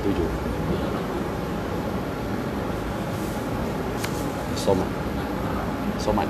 7. Somad. Somad.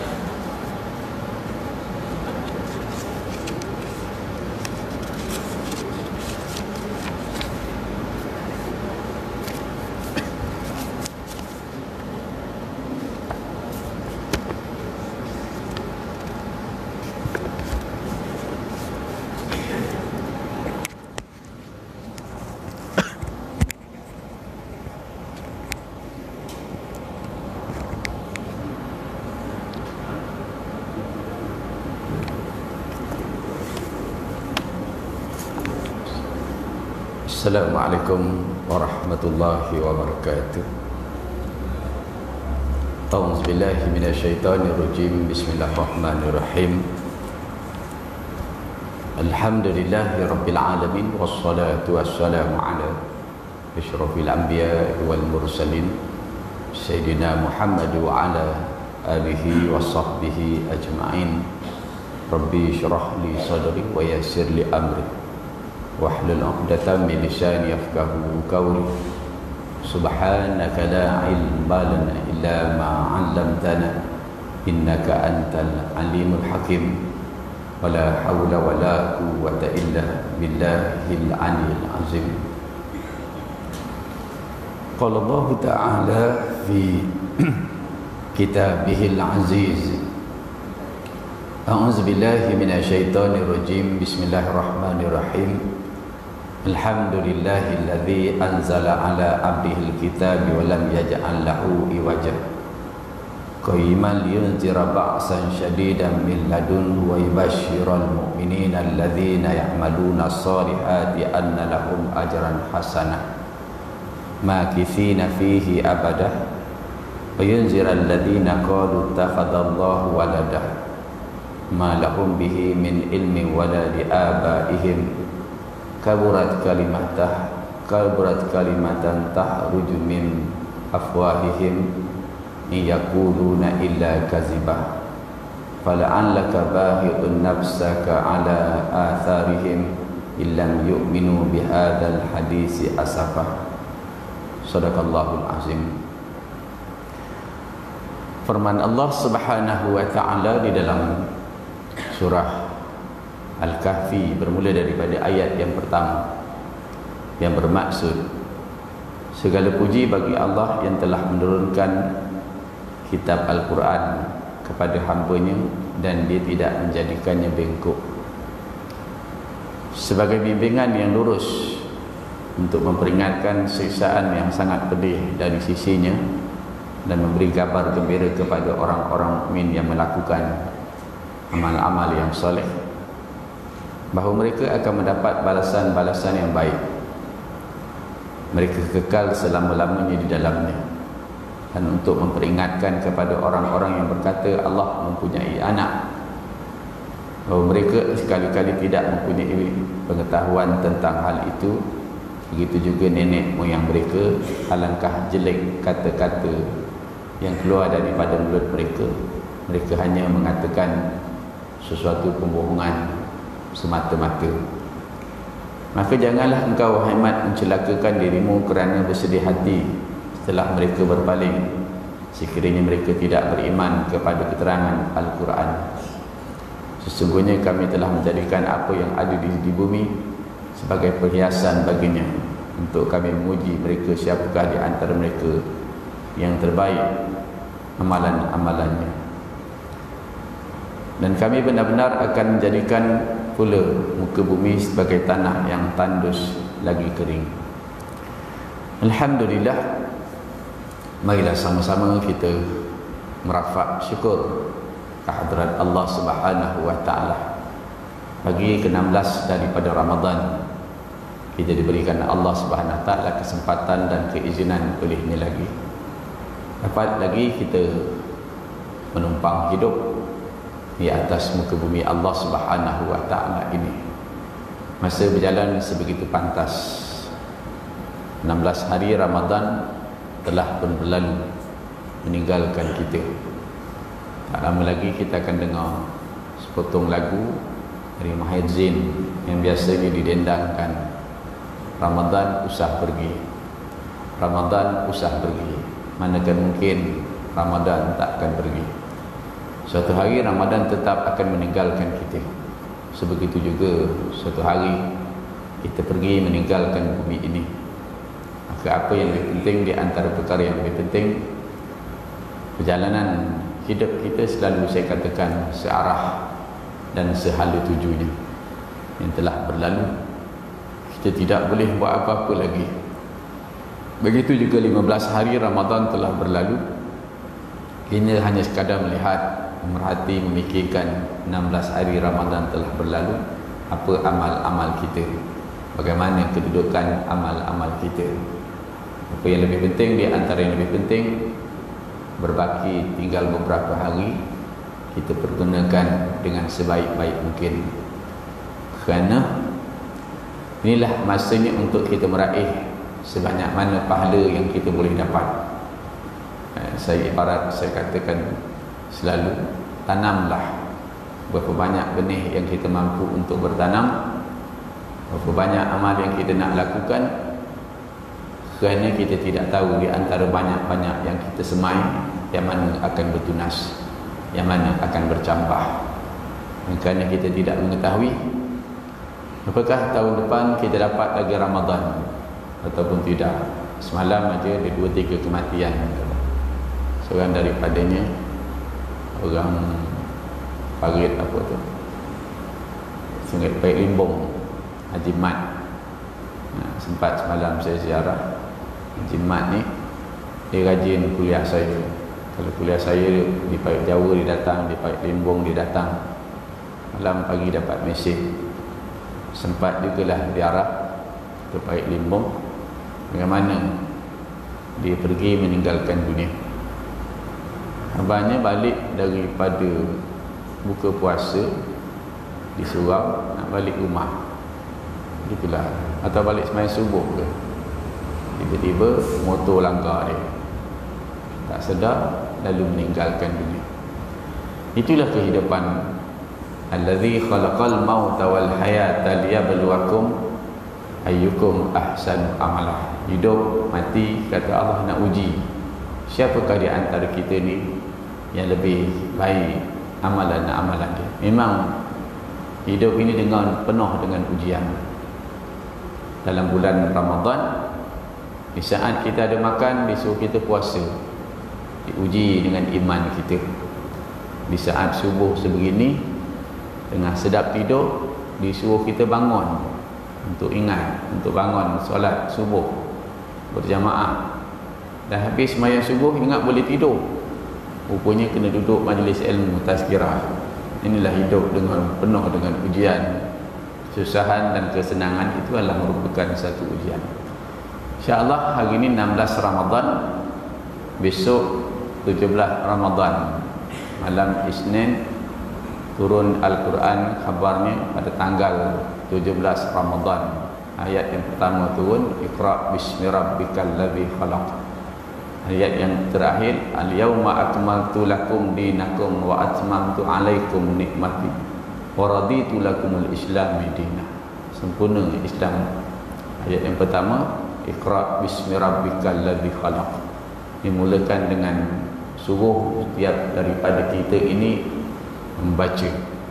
Assalamualaikum warahmatullahi wabarakatuh. A'udzubillahi minasyaitonirrajim. Bismillahirrahmanirrahim. Alhamdulillahi rabbil alamin, wassalatu wassalamu ala asyrafil anbiya wal mursalin sayyidina Muhammad wa ala alihi wa sahbihi ajma'in. Rabbi syrah li sadri wa yassir li amri wahlul 'uqdatam min lisani yafqahu qawli. Subhanaka la ilma lana illa ma 'allamtana innaka antal alimul hakim. Wala haula wala quwwata illa billahil 'aliyyil 'azim. Qala Allah ta'ala fi kitabihil 'aziz. A'udzu billahi minasyaitonir rajim. Bismillahirrahmanirrahim. Alhamdulillahilladzi anzala ala 'abdihil kitaba wa lam yaj'al lahu iwaja qayyiman liyunzira ba'san syadidan min ladunhu wa yubashshiral mu'minina alladzina ya'maluna as-solihati anna lahum ajran hasanah makithina fihi abadah wa yunzira alladzina qalu ittakhadallahu walada ma lahum bihi min ilmin wala li abaihim kaburat kalimatan tahruju min afwahihim yaquluna illa kazibah fala'allaka bahi'un nafsaka ala atharihim illam yu'minu bihadzal hadisi asafah. Shadaqallahul azim. Firman Allah Subhanahu wa ta'ala di dalam surah Al-Kahfi bermula daripada ayat yang pertama yang bermaksud segala puji bagi Allah yang telah menurunkan kitab Al-Quran kepada hamba-Nya dan Dia tidak menjadikannya bengkok, sebagai bimbingan yang lurus untuk memperingatkan siksaan yang sangat pedih dari sisinya dan memberi kabar gembira kepada orang-orang mukmin yang melakukan amal-amal yang soleh bahawa mereka akan mendapat balasan-balasan yang baik. Mereka kekal selama-lamanya di dalamnya. Dan untuk memperingatkan kepada orang-orang yang berkata Allah mempunyai anak, bahawa mereka sekali-kali tidak mempunyai pengetahuan tentang hal itu. Begitu juga nenek moyang mereka. Alangkah jelek kata-kata yang keluar daripada mulut mereka. Mereka hanya mengatakan sesuatu pembohongan semata-mata. Maka janganlah engkau wahai Mat mencelakakan dirimu kerana bersedih hati setelah mereka berpaling, sekiranya mereka tidak beriman kepada keterangan Al-Quran. Sesungguhnya kami telah menjadikan apa yang ada di bumi sebagai perhiasan baginya, untuk kami menguji mereka siapakah di antara mereka yang terbaik amalan-amalannya. Dan kami benar-benar akan menjadikan pula muka bumi sebagai tanah yang tandus lagi kering. Alhamdulillah. Marilah sama-sama kita merafak syukur kehadrat Allah Subhanahu wa ta'ala. Pagi ke-16 daripada Ramadan, kita diberikan Allah Subhanahu wa ta'ala kesempatan dan keizinan olehnya lagi dapat lagi kita menumpang hidup di atas muka bumi Allah Subhanahu wa ta'ala ini. Masa berjalan sebegitu pantas. 16 hari Ramadan telah pun berlalu meninggalkan kita. Tak lama lagi kita akan dengar sepotong lagu dari Mahir Zain yang biasanya didendangkan Ramadan usah pergi, Ramadan usah pergi. Manakah mungkin Ramadan tak akan pergi? Suatu hari Ramadan tetap akan meninggalkan kita. Sebegitu juga suatu hari kita pergi meninggalkan bumi ini. Maka apa yang lebih penting di antara perkara yang lebih penting, perjalanan hidup kita selalu saya katakan searah dan sehala tujunya. Yang telah berlalu, kita tidak boleh buat apa-apa lagi. Begitu juga 15 hari Ramadan telah berlalu, kita hanya sekadar melihat, merhati, memikirkan 16 hari Ramadan telah berlalu, apa amal-amal kita, bagaimana kedudukan amal-amal kita. Apa yang lebih penting, di antara yang lebih penting, berbaki tinggal beberapa hari, kita pergunakan dengan sebaik-baik mungkin. Kerana inilah masanya untuk kita meraih sebanyak mana pahala yang kita boleh dapat. Saya katakan selalu, tanamlah berapa banyak benih yang kita mampu untuk bertanam, berapa banyak amal yang kita nak lakukan. Kerana kita tidak tahu di antara banyak-banyak yang kita semai, yang mana akan bertunas, yang mana akan bercambah. Kerana kita tidak mengetahui apakah tahun depan kita dapat lagi Ramadan ataupun tidak. Semalam aja ada 2-3 kematian. Seorang daripadanya orang parit apa tu, Sungai Pait Limbong, Haji Mat. Sempat semalam saya ziarah Haji Mat ni. Dia rajin kuliah saya. Kalau kuliah saya di Pait Jawa dia datang, di Pait Limbong dia datang. Malam pagi dapat mesej. Sempat jugalah diarah ke Pait Limbong, bagaimana dia pergi meninggalkan dunia. Abangnya balik daripada buka puasa di surau, nak balik rumah gitulah, atau balik sembahyang subuh ke, tiba-tiba motor langgar dia, tak sedar lalu meninggalkan dunia. Itulah kehidupan. Allazi khalaqal mauta wal hayata liyabluwakum ayyukum ahsanu amala. Hidup mati, kata Allah, nak uji siapakah di antara kita ni yang lebih baik amalan dia. Memang hidup ini penuh dengan ujian. Dalam bulan Ramadan, di saat kita ada makan, disuruh kita puasa, diuji dengan iman kita. Di saat subuh sebegini, tengah sedap tidur, disuruh kita bangun untuk ingat, untuk bangun solat subuh berjamaah. Dah habis sembahyang subuh, ingat boleh tidur, rupanya kena duduk majlis ilmu tazkirah. Inilah hidup penuh dengan ujian. Kesusahan dan kesenangan itu adalah merupakan satu ujian. InsyaAllah hari ini 16 Ramadan, besok 17 Ramadan, malam Isnin turun Al-Quran, khabarnya pada tanggal 17 Ramadan. Ayat yang pertama turun, Iqra' bismi rabbikal ladzi khalaq. Ayat yang terakhir, Al-yawma akmaltu lakum dinakum wa atmamtu alaikum nikmati wa raditu lakumul islam dina. Sempurna Islam. Ayat yang pertama, Iqra' bismi rabbikal ladzi khalaq. Dimulakan dengan suruh setiap daripada kita ini membaca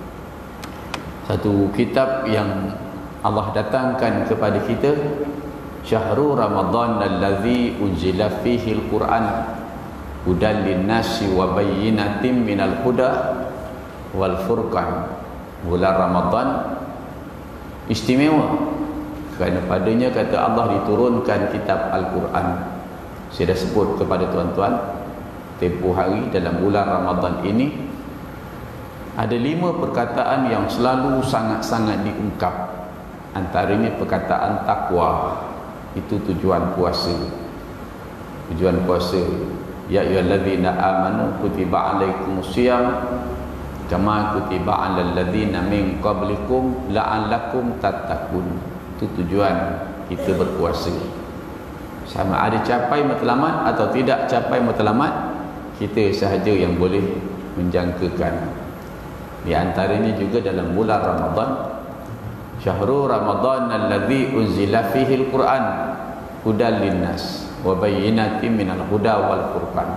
satu kitab yang Allah datangkan kepada kita. Syahrul Ramadan allazi unzila fihi al-Quran hudan lin-nasi wa bayyinatin minal huda wal furqan. Bulan Ramadan istimewa kerana padanya, kata Allah, diturunkan kitab Al-Quran. Saya dah sebut kepada tuan-tuan, tempoh hari dalam bulan Ramadan ini ada 5 perkataan yang selalu sangat-sangat diungkap. Antaranya perkataan takwa. Itu tujuan puasa. Tujuan puasa, ya ayyuhallazina amanu kutiba alaikumusiyam kama kutiba alal ladzina min qablikum la'allakum tattaqun. Itu tujuan kita berpuasa. Sama ada capai matlamat atau tidak capai matlamat, kita sahaja yang boleh menjangkakan. Di antaranya juga dalam bulan Ramadan Syahrul Ramadan alladzi unzila fihi al-Quran hudan linnas wa bayyinatin minal huda wal furqan.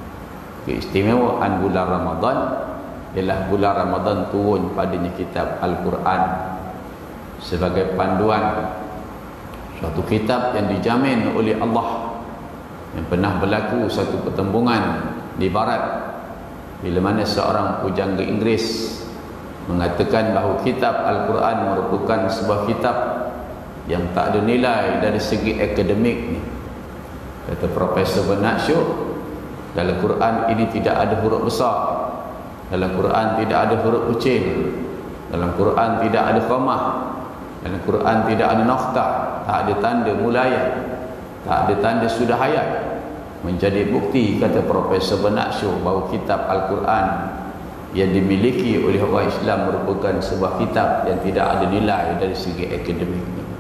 Keistimewaan bulan Ramadan ialah bulan Ramadan turun padanya kitab Al-Quran sebagai panduan, suatu kitab yang dijamin oleh Allah, yang pernah berlaku satu pertembungan di barat bila mana seorang pujangga Inggeris mengatakan bahawa kitab Al-Quran merupakan sebuah kitab yang tak ada nilai dari segi akademik ni. Kata Profesor Bernard Shaw, dalam Quran ini tidak ada huruf besar, dalam Quran tidak ada huruf kecil, dalam Quran tidak ada komah, dalam Quran tidak ada noktah, tak ada tanda mulaya, tak ada tanda sudah hayat. Menjadi bukti, kata Profesor Bernard Shaw, bahawa kitab Al-Quran yang dimiliki oleh orang Islam merupakan sebuah kitab yang tidak ada nilai dari segi akademik.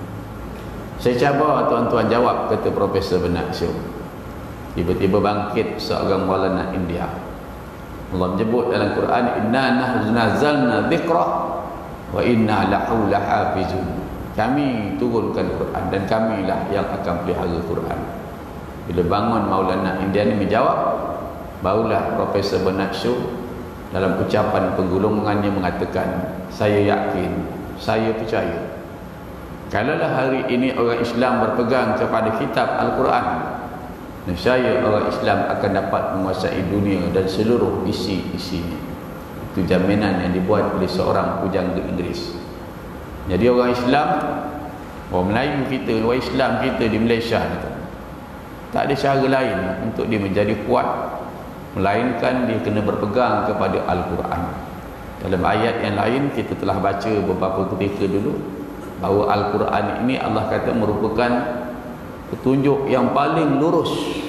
Saya cabar tuan-tuan jawab, kata Profesor Bernard Shaw. Tiba-tiba bangkit seorang Maulana India. Allah menyebut dalam Quran, inna nahnu nazzalna dzikra wa inna lahu lahafizun. Kami turunkan Quran dan kamilah yang akan pelihara Quran. Bila bangun Maulana India ni menjawab, barulah Profesor Bernard Shaw dalam ucapan penggulungannya mengatakan, saya yakin, saya percaya, kalaulah hari ini orang Islam berpegang kepada kitab Al-Quran, nescaya orang Islam akan dapat menguasai dunia dan seluruh isi-isinya. Itu jaminan yang dibuat oleh seorang pujangga Inggeris. Jadi orang Islam, orang Melayu kita, orang Islam kita di Malaysia itu, tak ada cara lain untuk dia menjadi kuat melainkan dia kena berpegang kepada Al-Quran. Dalam ayat yang lain kita telah baca beberapa ketika dulu bahawa Al-Quran ini Allah kata merupakan petunjuk yang paling lurus,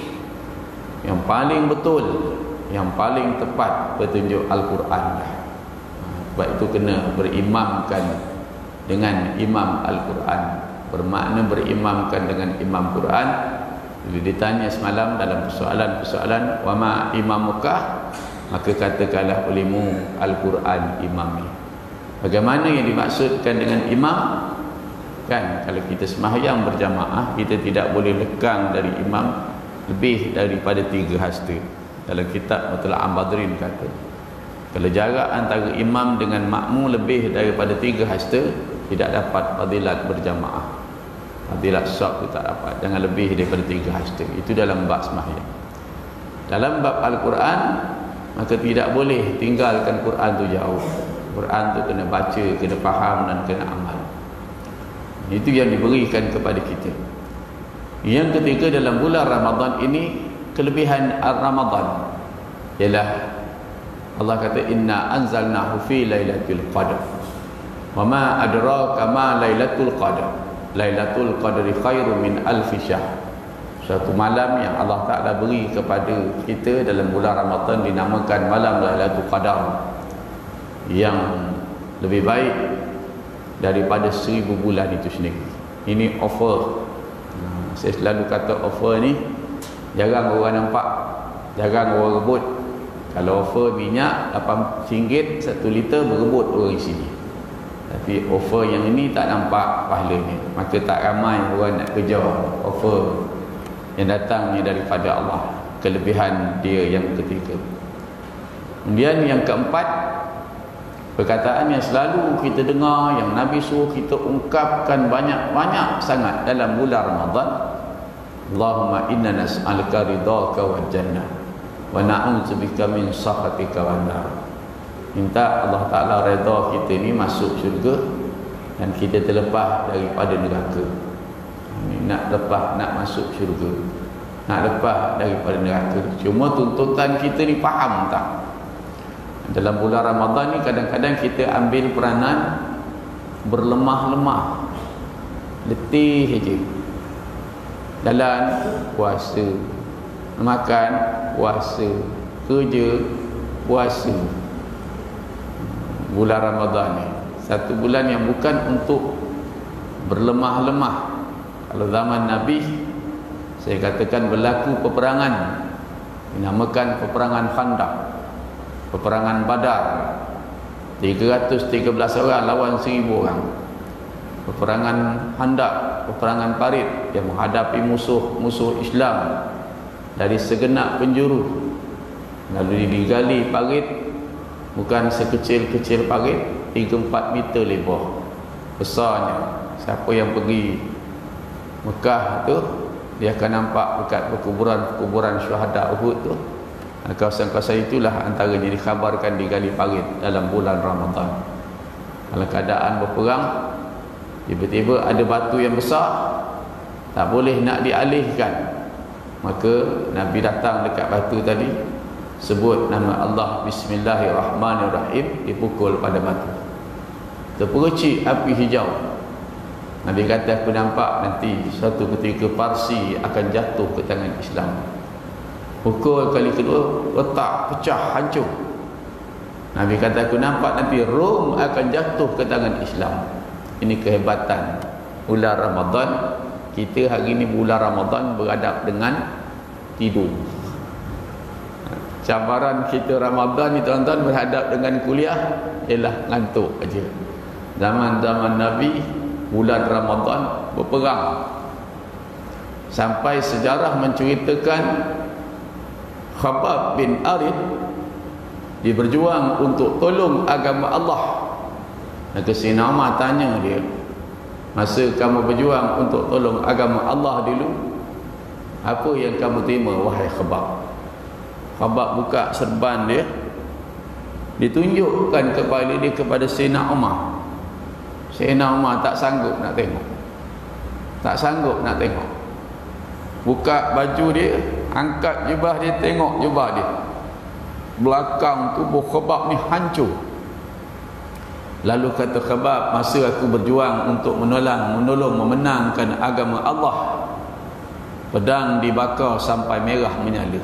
yang paling betul, yang paling tepat petunjuk Al-Quran. Sebab itu kena berimamkan dengan imam Al-Quran, bermakna berimamkan dengan imam Quran. Bila ditanya semalam dalam persoalan-persoalan, wama imamukah, maka katakanlah olehmu Al-Quran imami. Bagaimana yang dimaksudkan dengan imam? Kan kalau kita sembahyang berjamaah, kita tidak boleh lekang dari imam lebih daripada 3 hasta. Dalam kitab Mutla' Badrin kata, kalau jarak antara imam dengan makmum lebih daripada 3 hasta, tidak dapat fadilat berjamaah. Fadilat syak itu tak dapat, jangan lebih daripada 3 hasta. Itu dalam bab sembahyang. Dalam bab Al-Quran, maka tidak boleh tinggalkan Quran tu jauh. Quran tu kena baca, kena faham dan kena amal. Itu yang diberikan kepada kita. Yang ketiga, dalam bulan Ramadan ini, kelebihan Ramadan ialah Allah kata, inna anzalnahu fi lailatul qadar wa ma adraka ma lailatul qadar. Lailatul Qadri khairu min alfi syahr. Suatu malam yang Allah Ta'ala beri kepada kita dalam bulan Ramadan dinamakan malam Lailatul Qadar, yang lebih baik daripada 1000 bulan itu sendiri. Ini offer. Saya selalu kata offer ni jarang orang nampak, jarang orang rebut. Kalau offer minyak RM8 1 liter, berebut orang sini. Tapi offer yang ini tak nampak pahalanya, maka tak ramai orang nak kejar offer yang datangnya daripada Allah. Kelebihan dia yang ketiga. Kemudian yang keempat, perkataan yang selalu kita dengar, yang Nabi suruh kita ungkapkan banyak-banyak sangat dalam bulan Ramadan, Allahumma inna nas'aluka ridhaka wal jannah wa na'udzubika min sakhatika wan nar. Minta Allah Ta'ala redha kita ni masuk syurga dan kita terlepas daripada neraka. Nak lepas, nak masuk syurga, nak lepas daripada neraka. Cuma tuntutan kita ni faham tak? Dalam bulan Ramadan ni kadang-kadang kita ambil peranan berlemah-lemah, letih je. Jalan puasa, makan puasa, kerja puasa. Bulan Ramadan ni satu bulan yang bukan untuk berlemah-lemah. Kalau zaman Nabi, saya katakan berlaku peperangan, dinamakan peperangan Khandaq, peperangan Badar, 313 orang lawan 1000 orang. peperangan Handak, peperangan Parit yang menghadapi musuh Islam dari segenap penjuru. Lalu digali parit, bukan sekecil-kecil parit, 3-4 meter lebar besarnya. Siapa yang pergi Mekah tu, dia akan nampak dekat perkuburan syuhada Uhud tu, kawasan-kawasan itulah antaranya dikhabarkan digali parit dalam bulan Ramadan. Dalam keadaan berperang, tiba-tiba ada batu yang besar, tak boleh nak dialihkan, maka Nabi datang dekat batu tadi, sebut nama Allah, Bismillahirrahmanirrahim, dipukul pada batu, terpercik api hijau. Nabi kata, aku nampak nanti suatu ketika Parsi akan jatuh ke tangan Islam. Pukul kali kedua, retak, pecah, hancur. Nabi kata, aku nampak nanti Rom akan jatuh ke tangan Islam. Ini kehebatan bulan Ramadan. Kita hari ini bulan Ramadan beradab dengan tidur. Cabaran kita Ramadan ni tuan-tuan berhadap dengan kuliah ialah ngantuk aja. Zaman-zaman Nabi bulan Ramadan berperang, sampai sejarah menceritakan Khabbab bin Arid dia berjuang untuk tolong agama Allah. Maka Sayyidina Umar tanya dia, masa kamu berjuang untuk tolong agama Allah dulu, apa yang kamu terima wahai Khabbab? Khabbab buka serban dia, ditunjukkan kepala dia kepada Sayyidina Umar. Sayyidina Umar tak sanggup nak tengok, tak sanggup nak tengok. Buka baju dia, angkat jubah dia, tengok jubah dia, belakang tubuh Khabbab ni hancur. Lalu kata Khabbab, masa aku berjuang untuk menolong memenangkan agama Allah, pedang dibakar sampai merah menyala.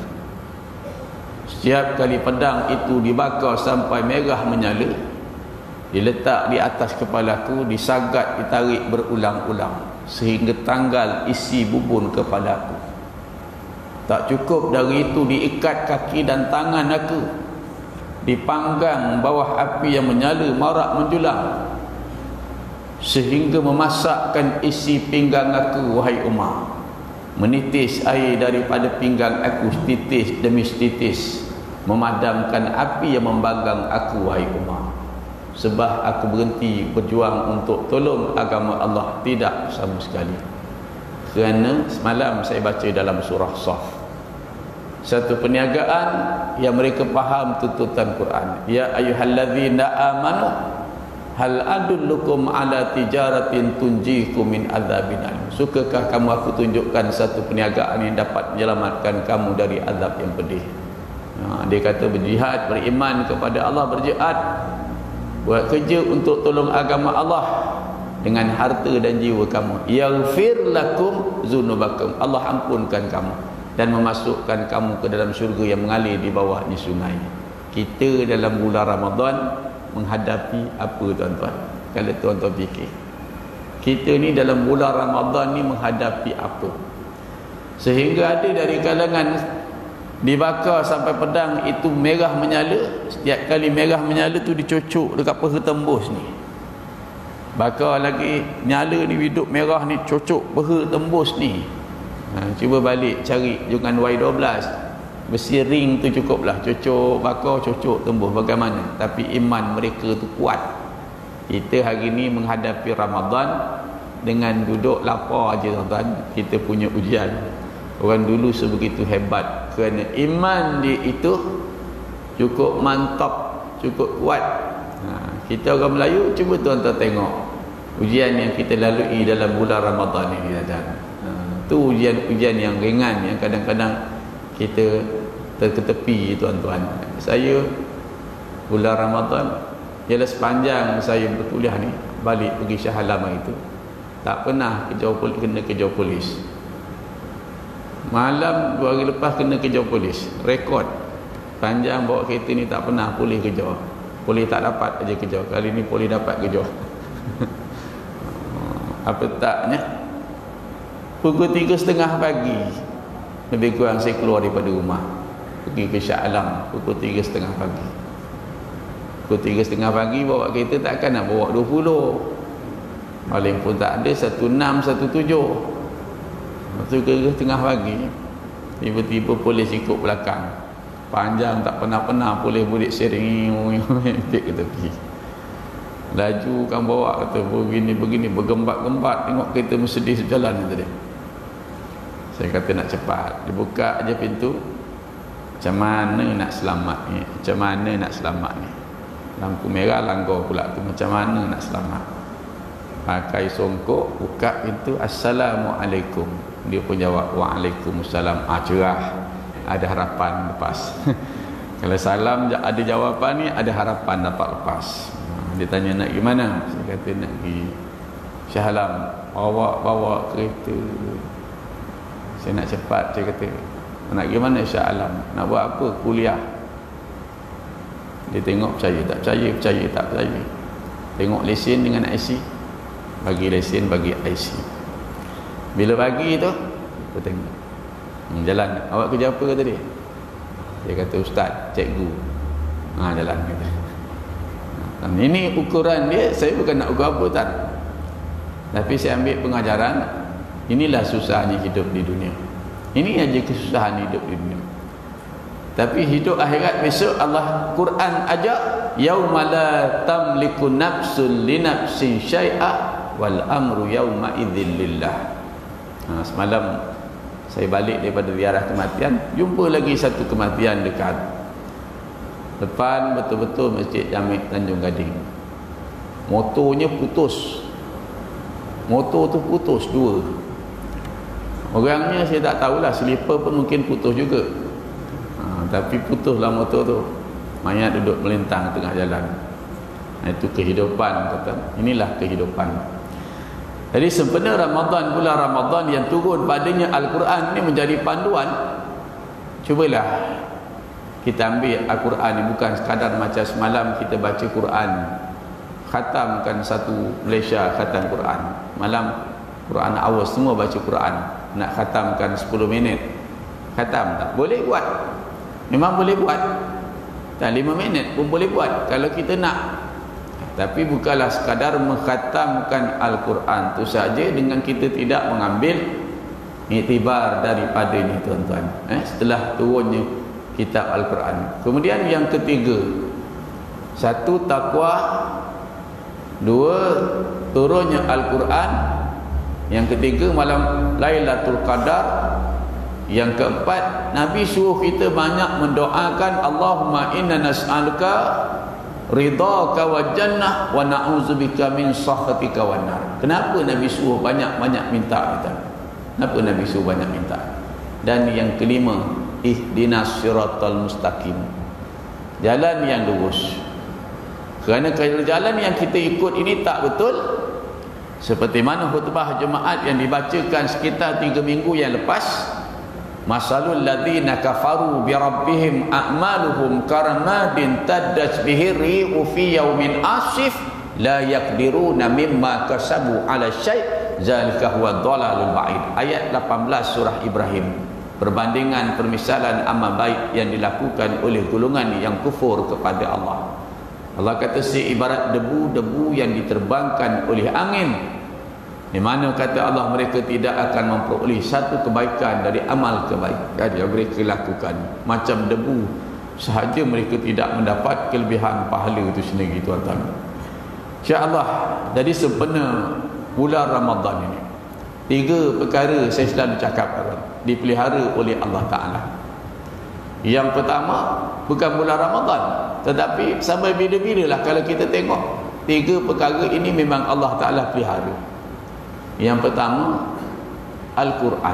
Setiap kali pedang itu dibakar sampai merah menyala, diletak di atas kepalaku, disagat, ditarik berulang-ulang sehingga tanggal isi bubun kepalaku. Tak cukup dari itu, diikat kaki dan tangan aku, dipanggang bawah api yang menyala marak menjulang sehingga memasakkan isi pinggang aku, wahai Umar. Menitis air daripada pinggang aku setitis demi setitis, memadamkan api yang membanggang aku, wahai Umar. Sebab aku berhenti berjuang untuk tolong agama Allah? Tidak sama sekali. Kerana semalam saya baca dalam surah Saf, satu perniagaan yang mereka faham tuntutan Quran. Ya ayyuhallazina amanu hal adullukum ala tijaratin tunjikum min adzabin alim. Sukakah kamu aku tunjukkan satu perniagaan yang dapat menyelamatkan kamu dari azab yang pedih? Dia kata berjihad, beriman kepada Allah, berjihad, buat kerja untuk tolong agama Allah dengan harta dan jiwa kamu. Yaghfir lakum dzunubakum, Allah ampunkan kamu dan memasukkan kamu ke dalam syurga yang mengalir di bawahnya sungai. Kita dalam bulan Ramadan menghadapi apa tuan-tuan? Kalau tuan-tuan fikir, kita ni dalam bulan Ramadan ni menghadapi apa? Sehingga ada dari kalangan dibakar sampai pedang itu merah menyala. Setiap kali merah menyala tu dicucuk dekat peha tembus ni, bakar lagi, nyala ni, hidup merah ni, cucuk peha tembus ni. Cuba balik cari jungan Y12, besi ring tu cukuplah, cucuk, bakar, cucuk, tembus bagaimana. Tapi iman mereka tu kuat. Kita hari ni menghadapi Ramadan dengan duduk lapar aja tuan-tuan. Kita punya ujian. Orang dulu sebegitu hebat kerana iman dia itu cukup mantap, cukup kuat. Kita orang Melayu, cuba tuan-tuan tengok ujian yang kita lalui dalam bulan Ramadan ini. Itu ujian-ujian yang ringan, yang kadang-kadang kita terketepi tuan-tuan. Saya bulan Ramadan ialah sepanjang saya berkuliah ni, balik pergi Shah Alam itu, tak pernah kena kejar polis. Malam 2 hari lepas kena kejar polis, rekod panjang bawa kereta ni, tak pernah polis kejar. Polis tak dapat aja kejar, kali ni polis dapat kejar. Apa taknya, pukul 3.30 pagi lebih kurang saya keluar daripada rumah pergi ke Shah Alam. Pukul 3.30 pagi, pukul 3.30 pagi bawa kereta, takkan nak bawa 20. Paling pun tak ada 16, 17. Waktu ke tengah pagi, tiba-tiba polis ikut belakang. Panjang tak pernah polis budik sering ke tepi. Laju kan bawa kata begini bergembat-gembat, tengok kereta Mercedes berjalan tadi. Saya kata nak cepat, dibuka aja pintu. Macam mana nak selamat ni? Macam mana nak selamat ni? Lampu merah langgar pula tu, macam mana nak selamat? Pakai songkok, buka pintu, Assalamualaikum. Dia pun jawab, Waalaikumsalam. Cerah, ada harapan lepas. Kalau salam ada jawapan ni, ada harapan dapat lepas. Dia tanya nak pergi mana? Saya kata nak pergi Shah Alam. Bawa kereta. Saya nak cepat. Saya kata nak pergi mana Shah Alam? Nak buat apa? Kuliah. Dia tengok percaya tak percaya, percaya tak percaya. Tengok lesen dengan IC. Bagi lesen, bagi IC. Bila bagi tu, aku tengok jalan. Awak kerja apa kata dia? Dia kata ustaz, cikgu. Jalan kata. Ini ukuran dia. Saya bukan nak ukur apa tak, tapi saya ambil pengajaran. Inilah susahnya hidup di dunia. Ini aja kesusahan hidup di dunia. Tapi hidup akhirat besok Allah Quran ajak, yauma la tamliku nafsun li nafsin syai'a wal amru yauma idzil lillah. Semalam saya balik daripada ziarah kematian, jumpa lagi satu kematian dekat depan betul-betul Masjid Jami' Tanjung Gading. Motornya putus. Motor tu putus dua. Orangnya saya tak tahulah, slipper pun mungkin putus juga. Tapi putuslah motor tu. Mayat duduk melintang tengah jalan. Itu kehidupan, kata. Inilah kehidupan. Jadi sebenarnya Ramadan, bulan Ramadan yang turun padanya Al-Quran ini menjadi panduan. Cubalah kita ambil Al-Quran ini, bukan sekadar macam semalam kita baca Quran, khatamkan satu Malaysia khatam Quran. Malam Quran awas semua baca Quran. Nak khatamkan 10 minit. Khatam tak? Boleh buat. Memang boleh buat. Dan 5 minit pun boleh buat kalau kita nak. Tapi bukanlah sekadar mengkhatamkan Al-Quran itu saja dengan kita tidak mengambil iktibar daripadanya, tuan-tuan. Setelah turunnya kitab Al-Quran. Kemudian yang ketiga, satu, takwa. Dua, turunnya Al-Quran. Yang ketiga, malam Lailatul Qadar. Yang keempat, Nabi suruh kita banyak mendoakan, Allahumma inna nas'aluka ridhaka wa jannah wa na'udzubika min sakhatika wan nar. Kenapa Nabi suruh banyak-banyak minta kita? Kenapa Nabi suruh banyak minta? Dan yang kelima, ihdinas siratal mustaqim. Jalan yang lurus. Kerana kalau jalan yang kita ikut ini tak betul, seperti mana khutbah Jumaat yang dibacakan sekitar 3 minggu yang lepas, masalul ladzina kafaru bi rabbihim a'maluhum karamadin taddas bihi ri'u fi yaumin asif la yaqdiruna mimma kasabu ala syai' zalika huwa dhalalul ba'id. Ayat 18 surah Ibrahim. Perbandingan permisalan amal baik yang dilakukan oleh golongan yang kufur kepada Allah. Allah kata seibarat debu-debu yang diterbangkan oleh angin, di mana kata Allah mereka tidak akan memperoleh satu kebaikan dari amal kebaikan yang mereka lakukan. Macam debu sahaja mereka tidak mendapat kelebihan pahala itu sendiri, tuan-tuan. InsyaAllah. Jadi sebenarnya bulan Ramadan ini 3 perkara saya selalu cakap, dipelihara oleh Allah Ta'ala. Yang pertama, bukan bulan Ramadan, tetapi sampai bila-bila lah kalau kita tengok 3 perkara ini memang Allah Ta'ala pelihara. Yang pertama, Al-Quran.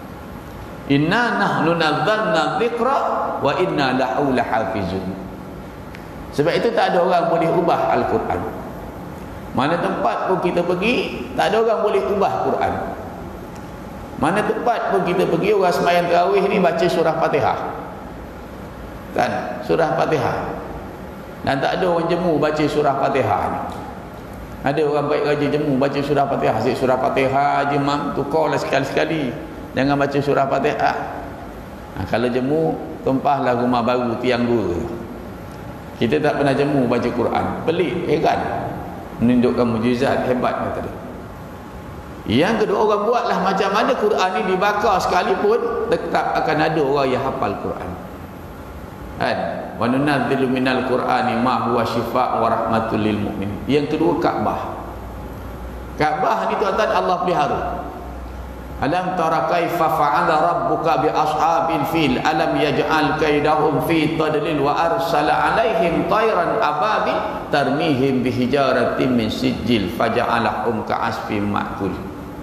Inna nahnu nazzalna dzikra wa inna lahu lahafizun. Sebab itu tak ada orang boleh ubah Al-Quran. Mana tempat pun kita pergi, tak ada orang boleh ubah Quran. Mana tempat pun kita pergi, orang sembahyang tarawih ni baca surah Fatihah. Kan? Surah Fatihah. Dan tak ada orang jemu baca surah Fatihah ni. Ada orang baik rajin jemu baca surah Fatihah. Asyik surah Fatihah je, mam, tukarlah sekali-sekali. Jangan baca surah Fatihah. Kalau jemu, tumpahlah rumah baru tiang 2. Kita tak pernah jemu baca Quran. Pelik, heran. Menunjukkan mujizat hebat kata dia. Yang kedua, orang buatlah macam mana Quran ni dibakar sekalipun, tetap akan ada orang yang hafal Quran. Kan? Wa nunazzilu minal Qur'ani ma huwa syifaa' wa rahmatul lil mu'minin. Yang kedua, Kaabah. Kaabah ni tuan-tuan Allah pelihara. Alam tara kaifa fa'ala rabbuka bi ashabil fil alam yaj'al kaidahum fi tadlil wa arsala alaihim tayran ababil tarmihim bihijaratin min sijil faja'alahum ka'asfin ma'kul.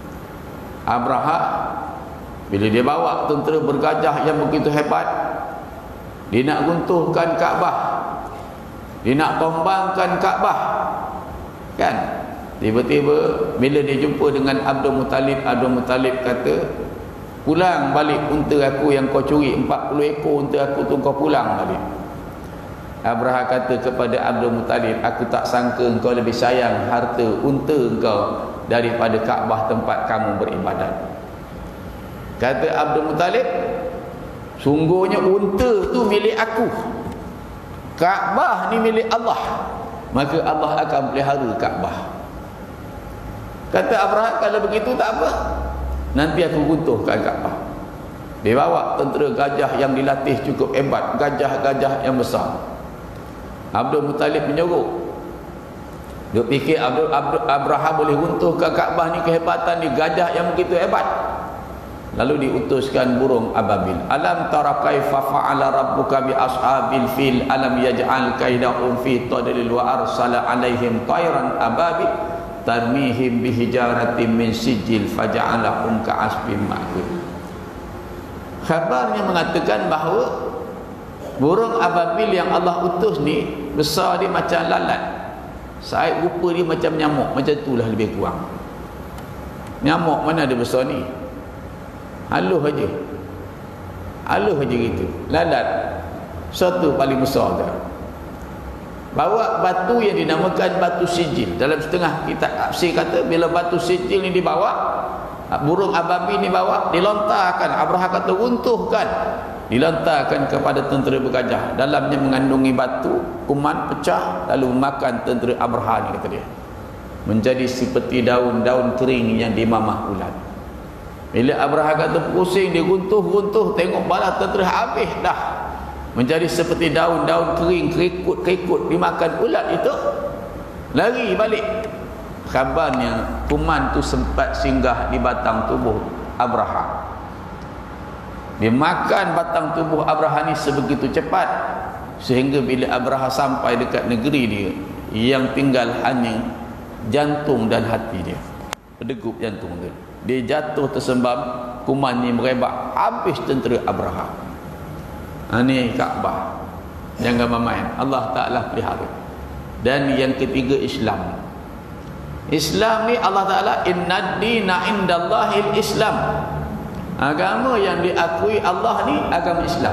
Abraha bila dia bawa tentera bergajah yang begitu hebat, dia nak runtuhkan Kaabah, dia nak tombangkan Kaabah, kan? Tiba-tiba bila dia jumpa dengan Abdul Muttalib, Abdul Muttalib kata, pulang balik unta aku yang kau curi, 40 ekor unta aku tu kau pulang balik. Abraha kata kepada Abdul Muttalib, aku tak sangka engkau lebih sayang harta unta engkau daripada Kaabah tempat kamu beribadat. Kata Abdul Muttalib, sungguhnya unta tu milik aku, Kaabah ni milik Allah, maka Allah akan pelihara Kaabah. Kata Abraha, kalau begitu tak apa, nanti aku runtuhkan Kaabah. Dia bawa tentera gajah yang dilatih cukup hebat, gajah-gajah yang besar. Abdul Muttalib menyuruh, dia fikir Abraha boleh runtuhkan Kaabah ni, kehebatan dia, gajah yang begitu hebat. Lalu diutuskan burung ababil. Alam tara kaifa fa'ala rabbuka bi ashabil fil alam yaj'al kaidahum fi tadlil wa arsala alaihim tayran ababil tarmihim bihijaratin min sijil faja'alahum ka'asfin ma'kul. Khabarnya mengatakan bahawa burung ababil yang Allah utus ni besar dia macam lalat, saiz rupa dia macam nyamuk, macam itulah lebih kurang. Nyamuk mana ada besar ni, halus aja gitu. Lalat satu paling besar tu. Bawa batu yang dinamakan batu sijil. Dalam setengah kitab tafsir kata, bila batu sijil ni dibawa, burung ababil ni bawa, dilontarkan. Abraha kata runtuhkan, dilontarkan kepada tentera bergajah. Dalamnya mengandungi batu, kuman pecah, lalu makan tentera Abraha ni, kata dia, menjadi seperti daun-daun kering yang dimamah ulat. Bila Abraha kata pusing, dia runtuh, tengok bala tentera habis dah, menjadi seperti daun-daun kering, kerikut dimakan ulat itu, lari balik. Khabarnya kuman tu sempat singgah di batang tubuh Abraha. Dia makan batang tubuh Abraha ni sebegitu cepat, sehingga bila Abraha sampai dekat negeri dia, yang tinggal hanya jantung dan hati dia, berdegup jantung dia. Dia jatuh tersembam, kuman ni merebak, habis tentera Abraha. Ini Kaabah, jangan main, Allah Ta'ala pelihara. Dan yang ketiga, Islam. Islam ni Allah Ta'ala, inna dina indallahil Islam. Agama yang diakui Allah ni agama Islam.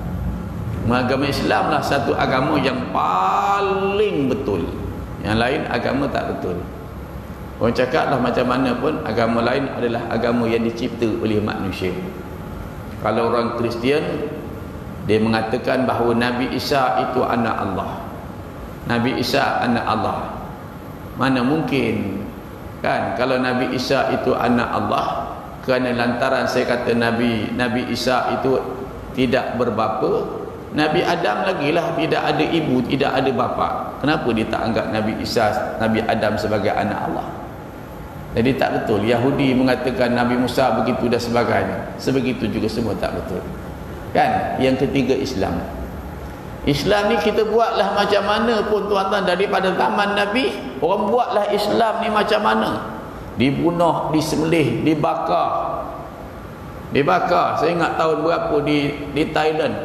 Agama Islam lah satu agama yang paling betul, yang lain agama tak betul. Orang cakap lah macam mana pun, agama lain adalah agama yang dicipta oleh manusia. Kalau orang Kristian, dia mengatakan bahawa Nabi Isa itu anak Allah. Nabi Isa anak Allah. Mana mungkin, kan? Kalau Nabi Isa itu anak Allah, kerana lantaran saya kata Nabi Isa itu tidak berbapa, Nabi Adam lagi lah tidak ada ibu, tidak ada bapa. Kenapa dia tak anggap Nabi Isa, Nabi Adam sebagai anak Allah? Jadi tak betul. Yahudi mengatakan Nabi Musa begitu dan sebagainya, sebegitu juga semua tak betul, kan? Yang ketiga, Islam. Islam ni kita buatlah macam mana pun tuan-tuan, daripada zaman Nabi orang buatlah Islam ni macam mana, dibunuh, disembelih, dibakar. Saya ingat tahun berapa di Thailand,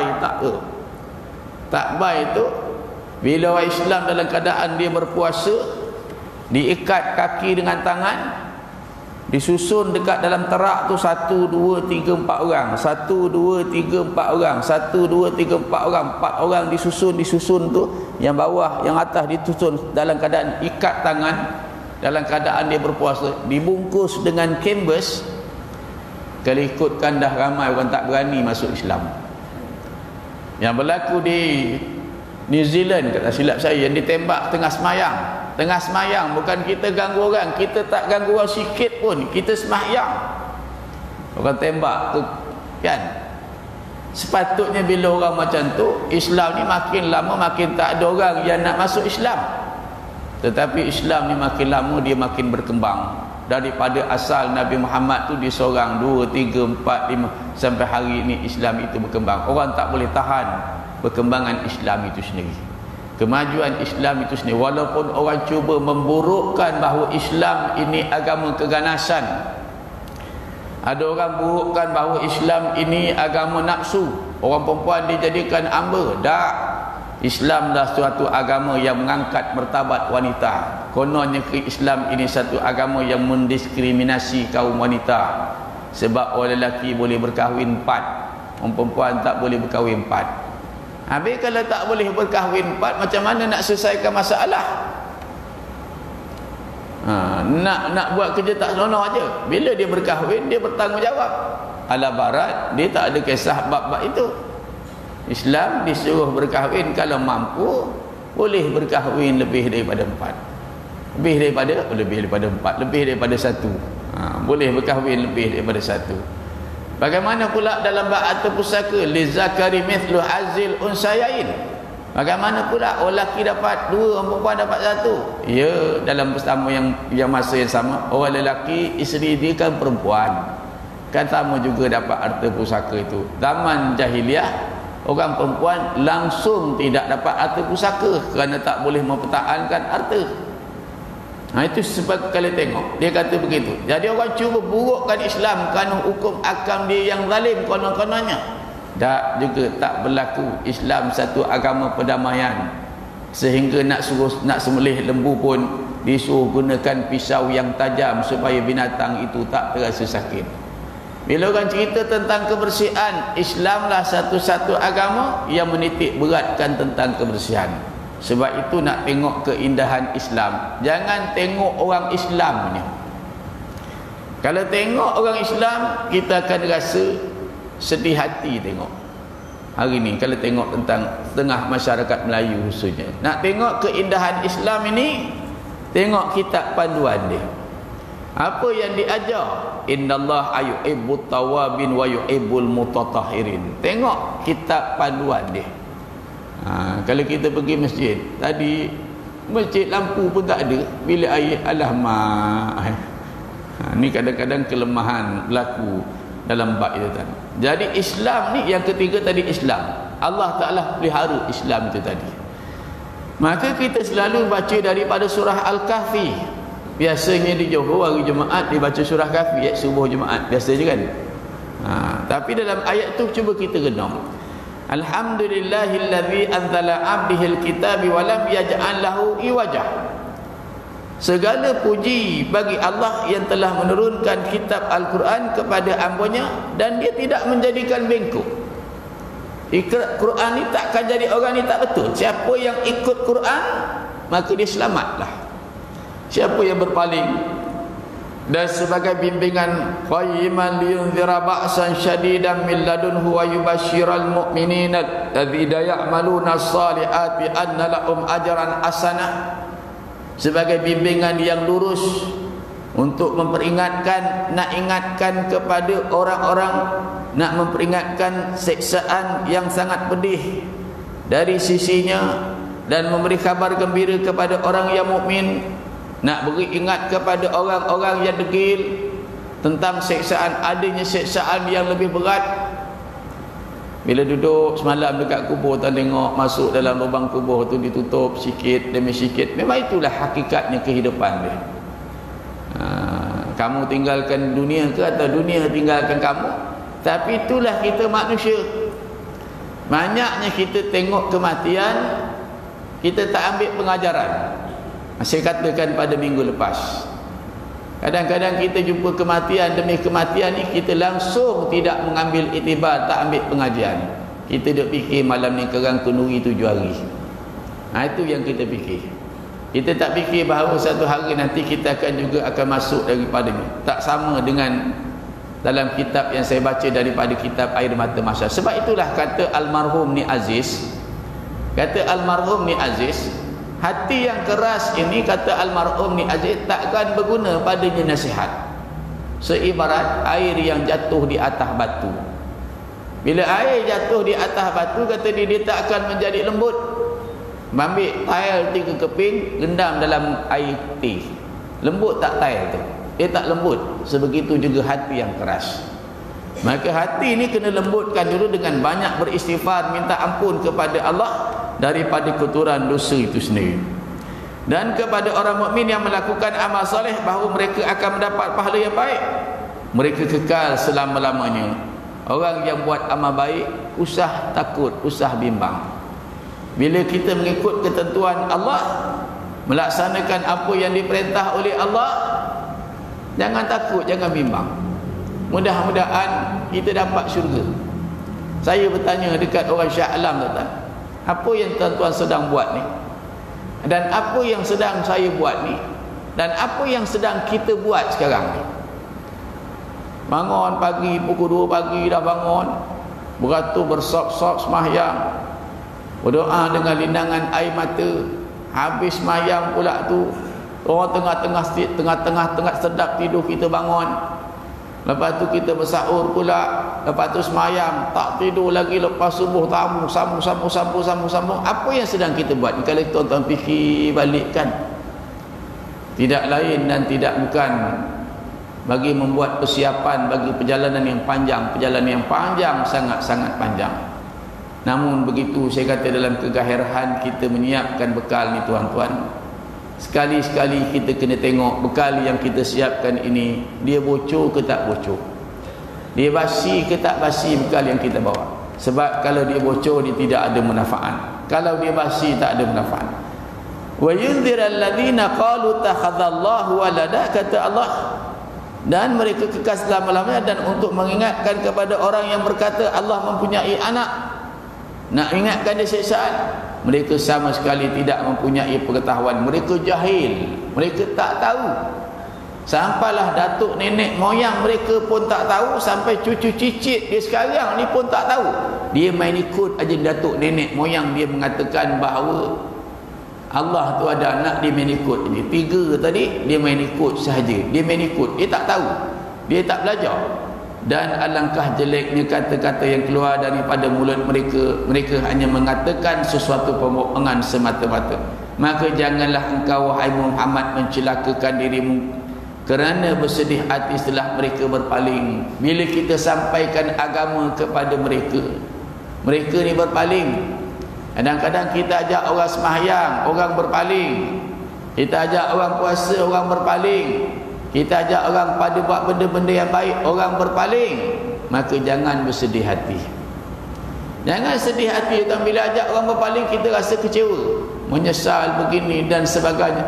Takbai tu, bila orang Islam dalam keadaan dia berpuasa, diikat kaki dengan tangan, disusun dekat dalam terak tu 1, 2, 3, 4 orang, 1, 2, 3, 4 orang, 1, 2, 3, 4 orang, 4 orang disusun tu, yang bawah yang atas disusun dalam keadaan ikat tangan, dalam keadaan dia berpuasa, dibungkus dengan canvas. Kalau ikutkan dah ramai orang tak berani masuk Islam. Yang berlaku di New Zealand, kata silap saya, yang ditembak tengah semayang, Tengah semayang, bukan kita ganggu orang, kita tak ganggu orang sikit pun, kita semayang. Orang tembak tu kan. Sepatutnya bila orang macam tu, Islam ni makin lama makin tak ada orang yang nak masuk Islam. Tetapi Islam ni makin lama dia makin berkembang. Daripada asal Nabi Muhammad tu dia seorang, 2, 3, 4, 5 sampai hari ini Islam itu berkembang. Orang tak boleh tahan perkembangan Islam itu sendiri, kemajuan Islam itu sendiri. Walaupun orang cuba memburukkan bahawa Islam ini agama keganasan, ada orang burukkan bahawa Islam ini agama nafsu, orang perempuan dijadikan hamba. Tak, Islam adalah suatu agama yang mengangkat martabat wanita. Kononnya Islam ini satu agama yang mendiskriminasi kaum wanita, sebab orang lelaki boleh berkahwin 4, orang perempuan tak boleh berkahwin 4. Habis kalau tak boleh berkahwin 4, macam mana nak selesaikan masalah? Nak buat kerja tak senonoh aja. Bila dia berkahwin, dia bertanggungjawab. Ala barat dia tak ada kisah bab-bab itu. Islam disuruh berkahwin, kalau mampu boleh berkahwin lebih daripada 4. Lebih daripada 4, lebih daripada 1. Boleh berkahwin lebih daripada 1. Bagaimana pula dalam bab harta pusaka, li zakari mithlu hazil unsayain? Bagaimana pula orang lelaki dapat 2, orang perempuan dapat 1? Ya, dalam bersama yang masa yang sama, orang lelaki isteri dia kan perempuan, kan sama juga dapat harta pusaka itu. Zaman jahiliah, orang perempuan langsung tidak dapat harta pusaka kerana tak boleh mempertahankan harta. Itu sebab kalian tengok dia kata begitu. Jadi orang cuba burukkan Islam kerana hukum akam dia yang zalim konon-kononnya. Tak, juga tak berlaku. Islam satu agama perdamaian, sehingga nak sembelih lembu pun disuruh gunakan pisau yang tajam supaya binatang itu tak terasa sakit. Bila orang cerita tentang kebersihan, Islamlah satu-satu agama yang menitik beratkan tentang kebersihan. Sebab itu nak tengok keindahan Islam, jangan tengok orang Islamnya. Kalau tengok orang Islam, kita akan rasa sedih hati tengok. Hari ni kalau tengok tentang tengah masyarakat Melayu khususnya, nak tengok keindahan Islam ini, tengok kitab panduan dia. Apa yang diajar? Innallaha yuhibbut tawabin wa yuhibbul mutatahhirin. Tengok kitab panduan dia. Kalau kita pergi masjid, tadi masjid lampu pun tak ada, bila air alamak. Ni kadang-kadang kelemahan berlaku dalam bab itu tadi. Jadi Islam ni yang ketiga tadi, Islam, Allah Ta'ala pelihara Islam itu tadi. Maka kita selalu baca daripada surah Al-Kahfi. Biasanya di Johor hari Jumaat dibaca surah Kahfi, subuh Jumaat biasa je kan. Tapi dalam ayat tu cuba kita renung. Alhamdulillahillazi anzala 'abdihil kitabi wa lam yaj'al lahu iwajah. Segala puji bagi Allah yang telah menurunkan kitab Al-Quran kepada hamba-Nya dan dia tidak menjadikan bengkok. Ikut Quran ni takkan jadi orang ni tak betul. Siapa yang ikut Quran, maka dia selamatlah. Siapa yang berpaling dan sebagai bimbingan, qayyiman liyunzira ba'san syadidan min ladunhu wa yubashshiral mu'minina alladhina ya'maluna as-salihati anna lahum ajran hasanah, sebagai bimbingan yang lurus untuk memperingatkan, nak ingatkan kepada orang-orang, nak memperingatkan siksaan yang sangat pedih dari sisinya, dan memberi kabar gembira kepada orang yang mukmin, nak beri ingat kepada orang-orang yang degil tentang siksaan, adanya siksaan yang lebih berat. Bila duduk semalam dekat kubur, tak tengok masuk dalam lubang kubur tu ditutup sikit demi sikit. Memang itulah hakikatnya kehidupan dia. Kamu tinggalkan dunia ke atau dunia tinggalkan kamu, tapi itulah kita manusia. Banyaknya kita tengok kematian, kita tak ambil pengajaran. Saya katakan pada minggu lepas, kadang-kadang kita jumpa kematian demi kematian ni, kita langsung tidak mengambil iktibar, tak ambil pengajian. Kita duk fikir malam ni kerang kenduri 7 hari. Itu yang kita fikir. Kita tak fikir bahawa satu hari nanti kita akan masuk daripada ni. Tak sama dengan dalam kitab yang saya baca daripada kitab Air Mata Mahsyar. Sebab itulah kata almarhum ni Aziz, Hati yang keras ini, kata almarhum ni Aziz, takkan berguna padanya nasihat. Seibarat air yang jatuh di atas batu. Bila air jatuh di atas batu, kata dia tak akan menjadi lembut. Ambil tail 3 keping, rendam dalam air putih. Lembut tak tail tu? Dia tak lembut. Sebegitu juga hati yang keras. Maka hati ini kena lembutkan dulu dengan banyak beristighfar, minta ampun kepada Allah daripada kotoran dosa itu sendiri. Dan kepada orang mukmin yang melakukan amal soleh, bahawa mereka akan mendapat pahala yang baik. Mereka kekal selama-lamanya. Orang yang buat amal baik, usah takut, usah bimbang. Bila kita mengikut ketentuan Allah, melaksanakan apa yang diperintah oleh Allah, jangan takut, jangan bimbang. Mudah-mudahan kita dapat syurga. Saya bertanya dekat orang Shah Alam, tuan-tuan, apa yang tuan-tuan sedang buat ni, dan apa yang sedang saya buat ni, dan apa yang sedang kita buat sekarang ni? Bangun pagi, pukul 2 pagi dah bangun, beratur bersop-sop semahyang, berdoa dengan lindangan air mata. Habis semahyang pula tu, orang tengah-tengah sedap tidur, kita bangun. Lepas tu kita bersahur pula. Lepas tu semayang, tak tidur lagi. Lepas subuh sambung. Apa yang sedang kita buat? Kalau tuan-tuan fikir balikkan, tidak lain dan tidak bukan bagi membuat persiapan bagi perjalanan yang panjang. Perjalanan yang panjang, sangat-sangat panjang. Namun begitu, saya kata dalam kegairahan kita menyiapkan bekal ni, tuan-tuan, sekali-sekali kita kena tengok bekal yang kita siapkan ini, dia bocor ke tak bocor, dia basi ke tak basi bekal yang kita bawa. Sebab kalau dia bocor, dia tidak ada manfaat. Kalau dia basi, tak ada manfaat. Wa yunziral ladzina qalu takhadallahu walada, kata Allah, dan mereka kekal selama-lamanya. Dan untuk mengingatkan kepada orang yang berkata Allah mempunyai anak, nak ingatkan dia siksaan. Mereka sama sekali tidak mempunyai pengetahuan. Mereka jahil, mereka tak tahu. Sampailah datuk nenek moyang mereka pun tak tahu, sampai cucu cicit dia sekarang ni pun tak tahu. Dia main ikut aja datuk nenek moyang dia mengatakan bahawa Allah tu ada anak, dia main ikut. Ini 3 tadi, dia main ikut sahaja. Dia main ikut, dia tak tahu, dia tak belajar. Dan alangkah jeleknya kata-kata yang keluar daripada mulut mereka. Mereka hanya mengatakan sesuatu pembohongan semata-mata. Maka janganlah engkau, wahai Muhammad, mencelakakan dirimu kerana bersedih hati setelah mereka berpaling. Bila kita sampaikan agama kepada mereka, mereka ni berpaling. Kadang-kadang kita ajak orang sembahyang, orang berpaling. Kita ajak orang puasa, orang berpaling. Kita ajak orang pada buat benda-benda yang baik, orang berpaling. Maka jangan bersedih hati. Jangan sedih hati. Bila ajak orang berpaling, kita rasa kecewa, menyesal begini dan sebagainya.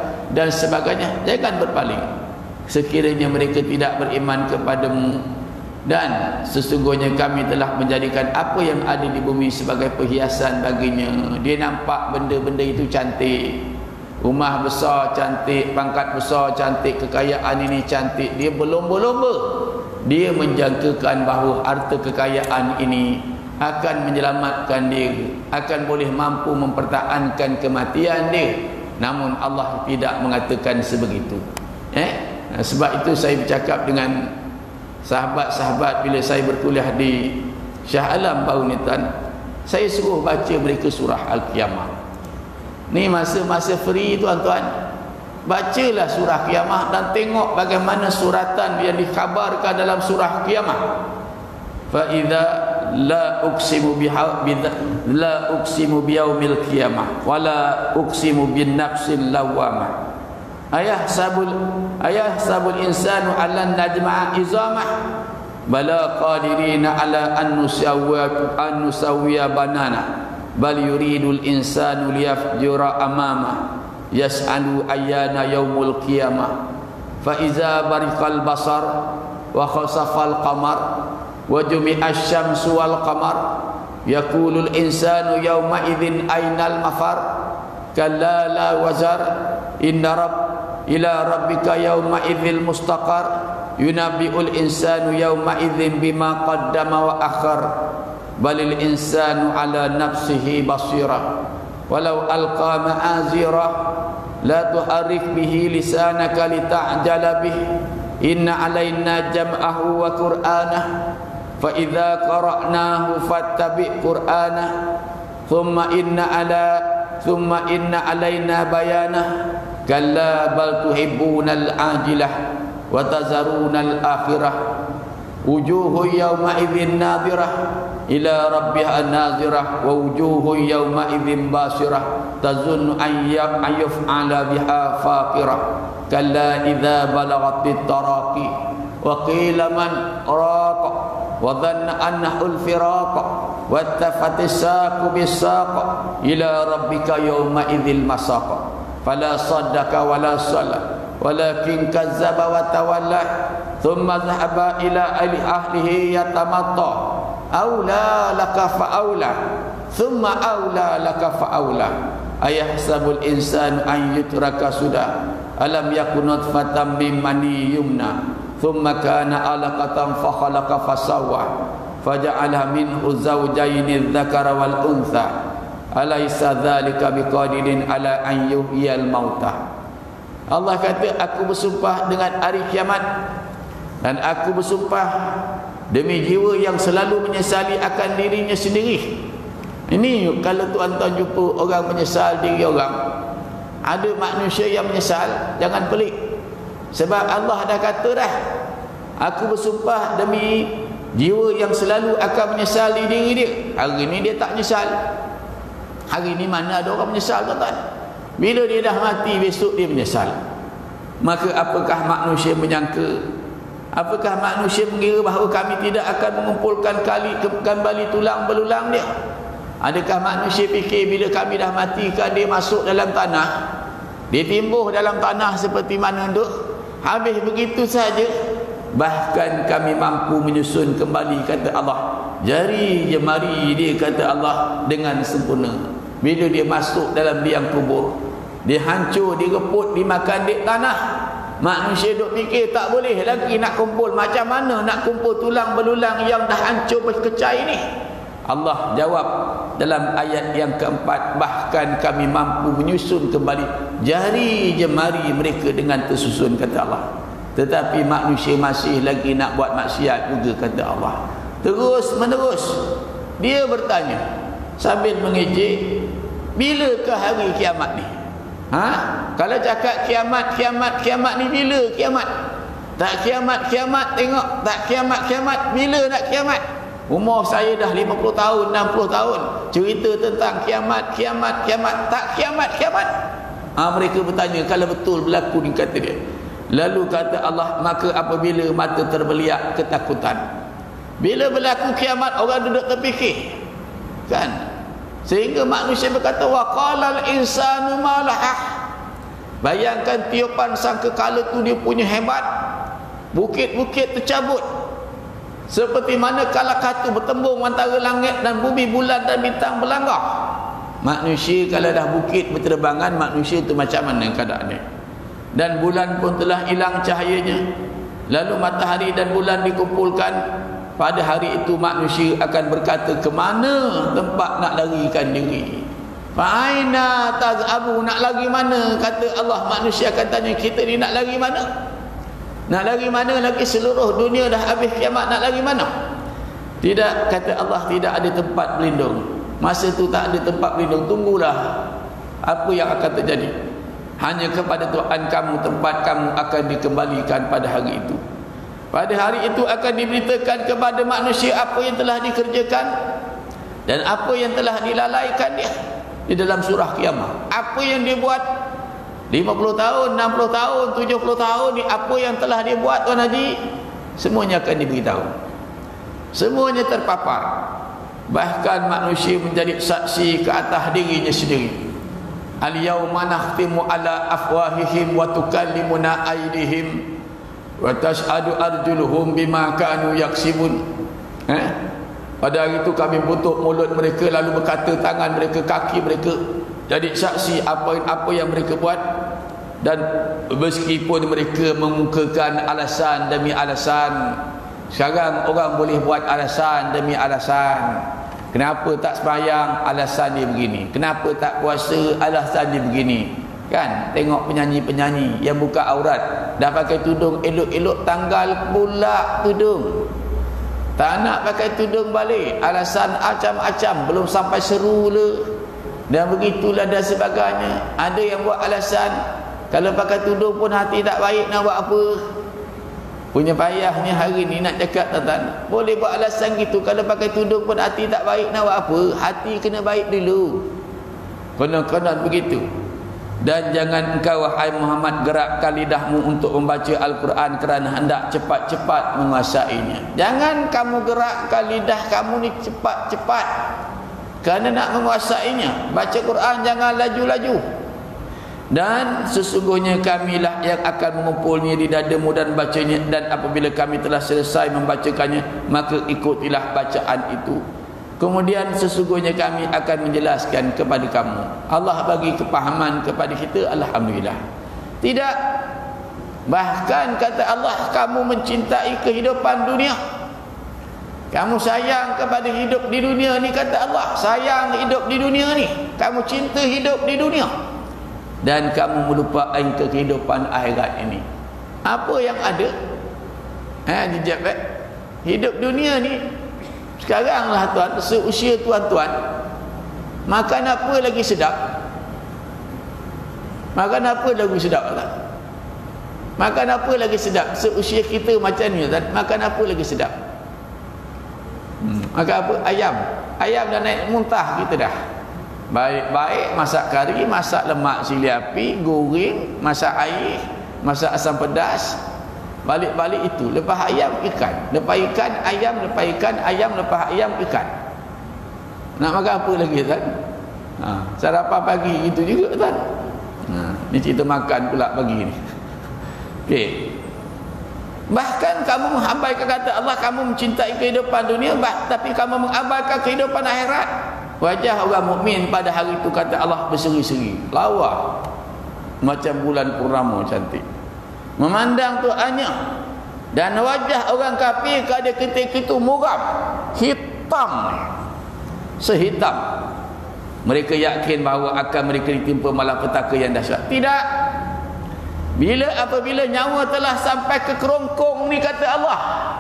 Jangan berpaling. Sekiranya mereka tidak beriman kepadamu, dan sesungguhnya kami telah menjadikan apa yang ada di bumi sebagai perhiasan baginya. Dia nampak benda-benda itu cantik. Rumah besar cantik, pangkat besar cantik, kekayaan ini cantik. Dia berlomba-lomba. Dia menjangkakan bahawa harta kekayaan ini akan menyelamatkan dia, akan boleh mampu mempertahankan kematian dia. Namun Allah tidak mengatakan sebegitu. Sebab itu saya bercakap dengan sahabat-sahabat bila saya berkuliah di Shah Alam baru ni, saya suruh baca mereka surah Al-Qiyamah. Ni masa-masa free, tuan-tuan, bacalah surah Qiyamah dan tengok bagaimana suratan yang dikhabarkan dalam surah Qiyamah. Fa idza la uqsimu biyaumil qiyamah wa la uqsimu bin nafsil lawwamah. Ayahsabul insanu allan najma'a izamah bala qadirina ala an nusawwiya banana bal yuridul insanu liyafjura amama yas'alu ayyana yaumul qiyamah fa iza bariqal basar wa khasafal qamar wa jumi'asy syamsu wal qamar yaqulul insanu yauma idzin ainal mafar kalla la wazar ila rabbika yauma idzil mustaqar yunabbi'ul insanu yauma idzin bima qaddama wa akhar balil insanu ala nafsihi basira walau alqa ma'azira la tuharrik bihi lisanaka lita'jala bih inna alaina jam'ahu wa qur'anah fa idza qara'nahu fattabi' qur'anah thumma inna alaina bayanah kalla bal tuhibbunal ajilah wa tazarunal akhirah wujuhu yawma idzin nadhirah ila rabbiha nadhirah wa wujuhu yawma idzin basirah tazunnu an yaf'ala biha faqirah kalla idza balagatit taraqi wa qila man raqa wa dhanna annahu al-firaq wattafatis saqu bis-saq ila rabbika yawma idzil masaq fala saddaqa wala salla walakin kazzaba wa tawalla thumma dhahaba ila ahlihi yatamatta aula laka fa aula thumma aula laka fa aula ayahsabul insanu an yutraka suda alam yakun nutfatan min mani yumna thumma kana alaqatan fa khalaqa fa sawwa faja'ala minhu zawjayn adh-dhakara wal untha alaysa dhalika biqadirin ala an yuhyiyal mauta. Allah kata, aku bersumpah dengan hari kiamat dan aku bersumpah demi jiwa yang selalu menyesali akan dirinya sendiri. Ini kalau tuan-tuan jumpa orang menyesal diri orang, ada manusia yang menyesal, jangan pelik. Sebab Allah dah kata dah, aku bersumpah demi jiwa yang selalu akan menyesali diri dia. Hari ini dia tak menyesal. Hari ini mana ada orang menyesal, tuan-tuan? Bila dia dah mati, besok dia menyesal. Maka apakah manusia menyangka, apakah manusia mengira bahawa kami tidak akan mengumpulkan kembali tulang belulang dia? Adakah manusia fikir bila kami dah matikan dia masuk dalam tanah, dia timbuh dalam tanah seperti mana duk, habis begitu saja? Bahkan kami mampu menyusun kembali, kata Allah, jari jemari dia, kata Allah, dengan sempurna. Bila dia masuk dalam liang kubur, dia hancur, direput, dimakan di tanah. Manusia duk fikir tak boleh lagi nak kumpul. Macam mana nak kumpul tulang belulang yang dah hancur berkecai ni? Allah jawab dalam ayat yang keempat, bahkan kami mampu menyusun kembali jari jemari mereka dengan tersusun, kata Allah. Tetapi manusia masih lagi nak buat maksiat juga, kata Allah. Terus menerus dia bertanya sambil mengejek, bilakah hari kiamat ni? Kalau cakap kiamat ni bila kiamat? Tak kiamat, tengok tak kiamat, bila nak kiamat? Umur saya dah 50 tahun, 60 tahun, cerita tentang kiamat, tak kiamat. Mereka bertanya, kalau betul berlaku ni, kata dia. Lalu kata Allah, maka apabila mata terbeliak ketakutan, bila berlaku kiamat, orang duduk terfikir, kan? Sehingga manusia berkata, wa qalal insanu malahah. Bayangkan tiupan sangkakala tu dia punya hebat. Bukit-bukit tercabut, seperti mana kala katu bertembung antara langit dan bumi, bulan dan bintang berlanggar. Manusia kalau dah bukit berterbangan, manusia tu macam mana keadaannya? Dan bulan pun telah hilang cahayanya. Lalu matahari dan bulan dikumpulkan. Pada hari itu manusia akan berkata, ke mana tempat nak larikan diri? Fa'aina taz'abu, nak lari mana? Kata Allah, manusia akan tanya, kita ni nak lari mana? Nak lari mana lagi? Seluruh dunia dah habis kiamat, nak lari mana? Tidak, kata Allah, tidak ada tempat berlindung. Masa tu tak ada tempat berlindung. Tunggulah apa yang akan terjadi. Hanya kepada Tuhan kamu tempat kamu akan dikembalikan pada hari itu. Pada hari itu akan diberitakan kepada manusia apa yang telah dikerjakan dan apa yang telah dilalaikan dia di dalam surah kiamat. Apa yang dia buat 50 tahun, 60 tahun, 70 tahun ni, apa yang telah dia buat, Tuan Haji, semuanya akan diberitahu. Semuanya terpapar. Bahkan manusia menjadi saksi ke atas dirinya sendiri. Al-yawma nakhtimu ala afwahihim wa tukallimuna aydihim wa tashhadu arjuluhum bima kanu yaksibun. Pada hari itu kami tutup mulut mereka, lalu berkata tangan mereka, kaki mereka jadi saksi apa yang mereka buat. Dan meskipun mereka mengukakan alasan demi alasan, sekarang orang boleh buat alasan demi alasan. Kenapa tak sembahyang? Alasan dia begini. Kenapa tak puasa? Alasan dia begini. Kan? Tengok penyanyi-penyanyi yang buka aurat, dah pakai tudung elok-elok, tanggal pula tudung. Tak nak pakai tudung balik, alasan macam-macam, belum sampai seru le, dan begitulah dan sebagainya. Ada yang buat alasan kalau pakai tudung pun hati tak baik, nak buat apa? Punya payah ni hari ni nak cakap tuan-tuan. Boleh buat alasan gitu. Kalau pakai tudung pun hati tak baik, nak buat apa? Hati kena baik dulu. Konon-konon begitu. Dan jangan engkau wahai Muhammad gerakkan lidahmu untuk membaca Al-Quran kerana hendak cepat-cepat menguasainya. Jangan kamu gerakkan lidah kamu ni cepat-cepat kerana nak menguasainya. Baca Quran jangan laju-laju. Dan sesungguhnya kamilah yang akan mengumpulnya di dadamu dan bacanya, dan apabila kami telah selesai membacakannya maka ikutilah bacaan itu. Kemudian sesungguhnya kami akan menjelaskan kepada kamu. Allah bagi kepahaman kepada kita, alhamdulillah. Tidak, bahkan kata Allah, kamu mencintai kehidupan dunia, kamu sayang kepada hidup di dunia ni, kata Allah, sayang hidup di dunia ni, kamu cinta hidup di dunia, dan kamu melupakan kehidupan akhirat ini. Apa yang ada? Dijawab, hidup dunia ni sekaranglah tuan, seusia tuan-tuan, makan apa lagi sedap? Makan apa lagi sedap tuan? Makan apa lagi sedap? Seusia kita macam ni tuan, makan apa lagi sedap? Makan apa? Ayam. Ayam dah naik muntah kita dah. Baik-baik masak kari, masak lemak cili api, goreng, masak air, masak asam pedas, balik-balik itu. Lepas ayam, ikan. Lepas ikan, ayam. Lepas ikan, ayam. Lepas ayam, ikan. Nak makan apa lagi tuan? Sarapan pagi itu juga tuan. Ni cerita makan pula pagi ni. Okey. Bahkan kamu mengabaikan kata Allah, kamu mencintai kehidupan dunia, tapi kamu mengabaikan kehidupan akhirat. Wajah orang mukmin pada hari itu, kata Allah, berseri-seri, lawa macam bulan purnama cantik, memandang Tuhannya. Dan wajah orang kafir pada ketika itu muram, hitam, sehitam. Mereka yakin bahawa akan mereka ditimpa malapetaka yang dahsyat. Tidak. Apabila nyawa telah sampai ke kerongkong ni, kata Allah,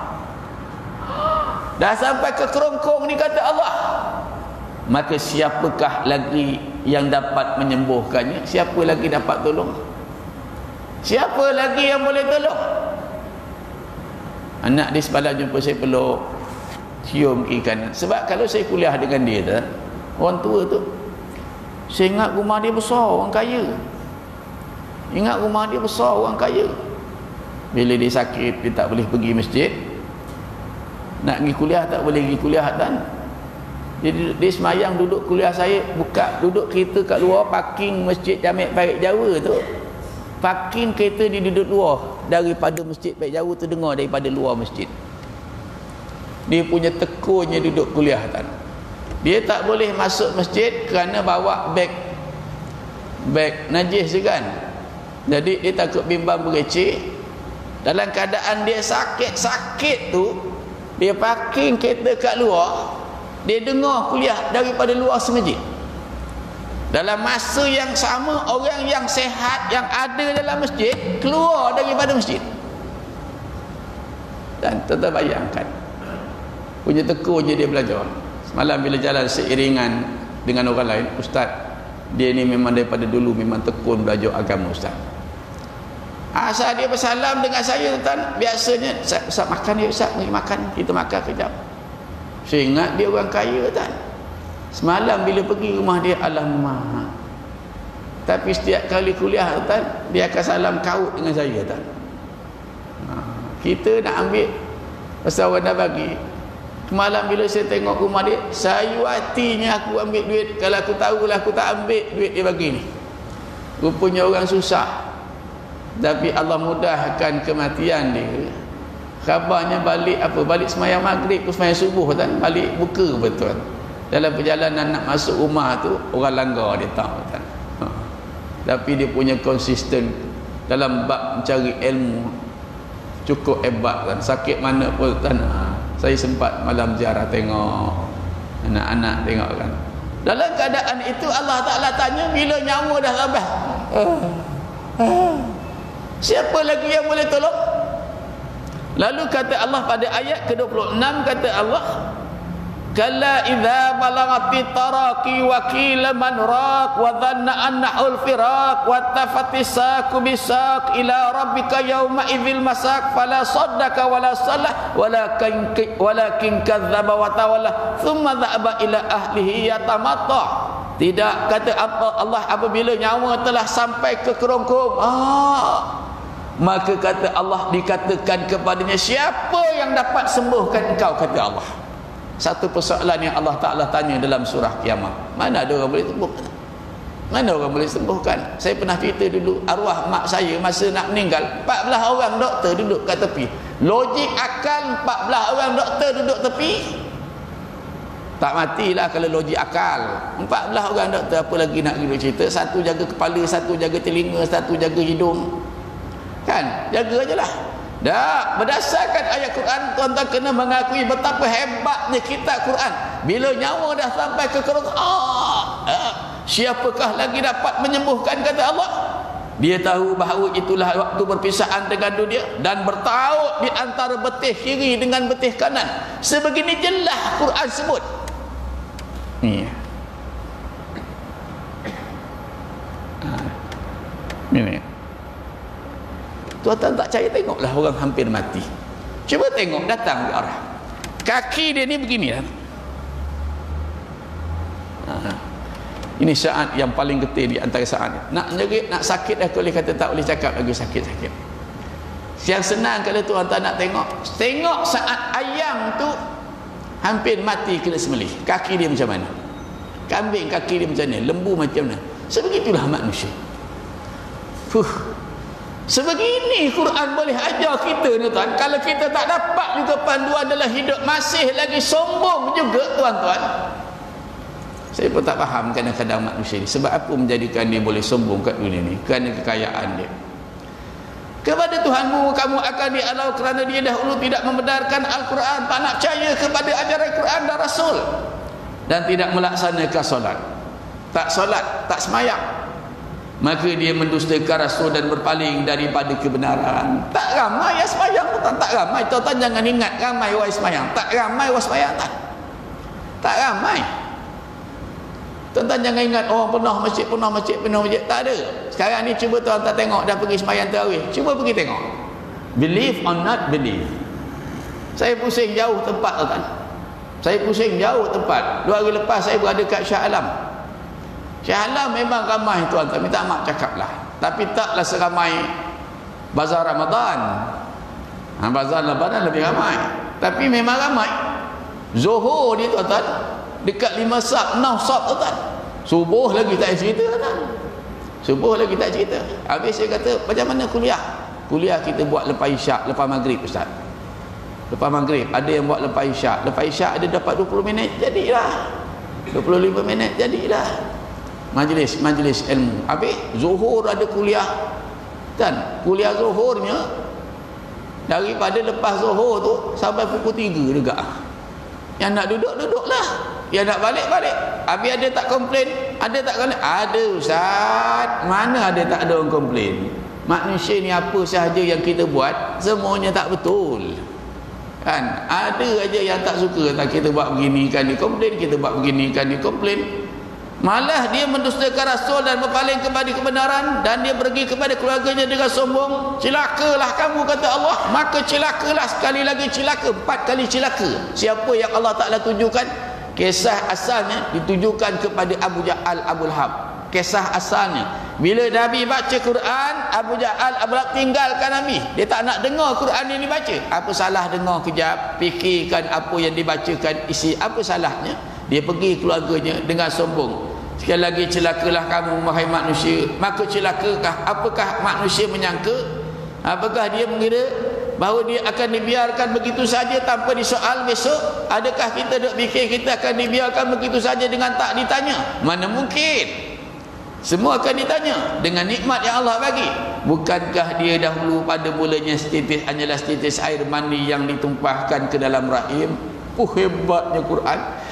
dah sampai ke kerongkong ni, kata Allah, maka siapakah lagi yang dapat menyembuhkannya? Siapa lagi dapat tolong? Siapa lagi yang boleh tolong? Anak dia semalam jumpa saya, peluk, cium kiri kanan. Sebab kalau saya kuliah dengan dia, orang tua tu, saya ingat rumah dia besar, orang kaya. Ingat rumah dia besar, orang kaya. Bila dia sakit, dia tak boleh pergi masjid, nak pergi kuliah tak boleh pergi kuliah kan. Dia semayang duduk kuliah saya, duduk kereta kat luar parking masjid Jamek Baik Jawa tu. Parking kereta dia duduk luar daripada masjid Baik Jawa tu, dengar daripada luar masjid. Dia punya tekunnya duduk kuliah kan. Dia tak boleh masuk masjid kerana bawa beg najis kan. Jadi dia takut bimbang bereceh. Dalam keadaan dia sakit tu, dia parking kereta kat luar, dia dengar kuliah daripada luar semajid. Dalam masa yang sama, orang yang sehat yang ada dalam masjid keluar daripada masjid. Dan tuan-tuan bayangkan, punya tekunnya dia belajar. Semalam bila jalan seiringan dengan orang lain, ustaz, dia ni memang daripada dulu memang tekun belajar agama ustaz. Asal dia bersalam dengan saya tuan, biasanya ustaz makan ya ustaz, mari makan, kita makan kejap. Saya ingat dia orang kaya tuan. Semalam bila pergi rumah dia, alamak, tapi setiap kali kuliah tuan, dia akan salam kaut dengan saya tuan. Kita nak ambil pasal orang dah bagi. Semalam bila saya tengok rumah dia, sayu hatinya aku ambil duit. Kalau aku tahulah aku tak ambil duit dia bagi ni. Rupanya orang susah, tapi Allah mudahkan kematian dia. Khabarnya balik balik semayang maghrib ke semayang subuh kan, balik buka betul. Dalam perjalanan nak masuk rumah tu, orang langgar dia tahu kan. Tapi dia punya konsisten dalam bab mencari ilmu, cukup hebat kan. Sakit mana pun kan. Saya sempat malam ziarah tengok. Anak-anak tengok kan. Dalam keadaan itu Allah Ta'ala tanya bila nyawa dah habis. Siapa lagi yang boleh tolong? Lalu kata Allah pada ayat ke-26, kata Allah, kalla idza balagati taraqi wa qila man raq wa dhanna annahu al-firaq wa tafatis saqu bisaq ila rabbika yawma idzil masaq fala saddaka wala salah walakin kadzdzaba wa tawalla thumma dhahaba ila ahlihi yatamatta. Tidak, kata Allah, apabila nyawa telah sampai ke kerongkong, maka kata Allah, dikatakan kepadanya, siapa yang dapat sembuhkan engkau, kata Allah. Satu persoalan yang Allah Ta'ala tanya dalam surah Kiamat. Mana ada orang boleh sembuhkan? Mana orang boleh sembuhkan? Saya pernah cerita dulu, arwah mak saya masa nak meninggal, 14 orang doktor duduk kat tepi. Logik akal 14 orang doktor duduk tepi, tak matilah kalau logik akal. 14 orang doktor, apa lagi nak duduk cerita? Satu jaga kepala, satu jaga telinga, satu jaga hidung. Kan? Jaga aje lah. Dah, berdasarkan ayat Quran, tuan-tuan kena mengakui betapa hebatnya kitab Quran. Bila nyawa dah sampai ke kerongkongan, siapakah lagi dapat menyembuhkan, kata Allah. Dia tahu bahawa itulah waktu perpisahan dengan dunia dan bertaut di antara betih kiri dengan betih kanan. Sebegini jelas Quran sebut. Ni. Ini. Tuan-tuan tak percaya, tengoklah orang hampir mati. Cuba tengok, datang ke arah kaki dia ni begini kan. Ini saat yang paling getih di antara saat. Nak nyerit, nak sakit, aku boleh kata tak boleh cakap lagi sakit-sakit. Yang senang kalau tuan-tuan nak tengok saat ayam tu hampir mati kena sembelih, kaki dia macam mana, kambing kaki dia macam mana, lembu macam mana. Sebegitulah manusia. Sebegini Quran boleh ajar kita ni tuan. Kalau kita tak dapat juga panduan dalam hidup, masih lagi sombong juga tuan-tuan. Saya pun tak faham kadang-kadang manusia ni sebab apa menjadikan dia boleh sombong kat dunia ni. Kerana kekayaan dia. Kepada Tuhanmu kamu akan dialau kerana dia dahulu tidak membenarkan Al-Quran, tak nak percaya kepada ajaran Quran dan Rasul, dan tidak melaksanakan solat. Tak solat, tak semayang, maka dia mendustakan Rasul dan berpaling daripada kebenaran. Tak ramai yang semayang, tak ramai. Tuan-tuan jangan ingat ramai orang semayang. Tak ramai orang semayang, tak ramai. Tuan-tuan jangan ingat orang penuh masjid, penuh masjid, penuh masjid. Tak ada. Sekarang ni cuba tuan-tuan tengok, dah pergi semayang tarawih, cuba pergi tengok. Believe or not believe. Saya pusing jauh tempat tuan-tuan. Saya pusing jauh tempat. 2 hari lepas saya berada kat Shah Alam. Shah Alam memang ramai tuan-tuan, minta mak cakap lah, tapi taklah seramai Bazar Ramadan. Bazar Ramadan lebih ramai, tapi memang ramai. Zuhur ni tuan-tuan dekat 5 sab, 6 sab tuan-tuan. Subuh lagi tak cerita tuan-tuan. Subuh lagi tak cerita. Habis saya kata, macam mana kuliah? Kuliah kita buat lepas isyak, lepas maghrib ustaz. Lepas maghrib ada yang buat lepas isyak. Lepas isyak ada dapat 20 minit jadilah, 25 minit jadilah majlis ilmu. Habis zuhur ada kuliah kan, kuliah zuhurnya daripada lepas zuhur tu sampai pukul 3 juga. Yang nak duduk-duduklah, yang nak balik-balik. Habis ada tak komplain? Ada tak komplain? Ada ustaz. Mana ada tak ada orang komplain? Manusia ni apa sahaja yang kita buat semuanya tak betul kan. Ada aja yang tak suka, tak kita buat begini kan dia komplain, kita buat begini kan dia komplain. Malah dia mendustakan Rasul dan berpaling kepada kebenaran, dan dia pergi kepada keluarganya dengan sombong. Celakalah kamu, kata Allah. Maka celakalah, sekali lagi celaka, 4 kali celaka. Siapa yang Allah Ta'ala tunjukkan? Kisah asalnya ditujukan kepada Abu Jahal, Abu Lahab. Kisah asalnya bila Nabi baca Quran, Abu Jahal, Abu Lahab tinggalkan Nabi. Dia tak nak dengar Quran yang dibaca. Apa salah dengar kejap, fikirkan apa yang dibacakan, isi apa salahnya. Dia pergi keluarganya dengan sombong. Sekali lagi celakalah kamu wahai manusia. Maka celakakah, apakah manusia menyangka? Apakah dia mengira bahawa dia akan dibiarkan begitu saja tanpa disoal besok? Adakah kita duk fikir kita akan dibiarkan begitu saja dengan tak ditanya? Mana mungkin. Semua akan ditanya dengan nikmat yang Allah bagi. Bukankah dia dahulu pada mulanya setitis hanyalah setitis air mani yang ditumpahkan ke dalam rahim? Hebatnya Quran.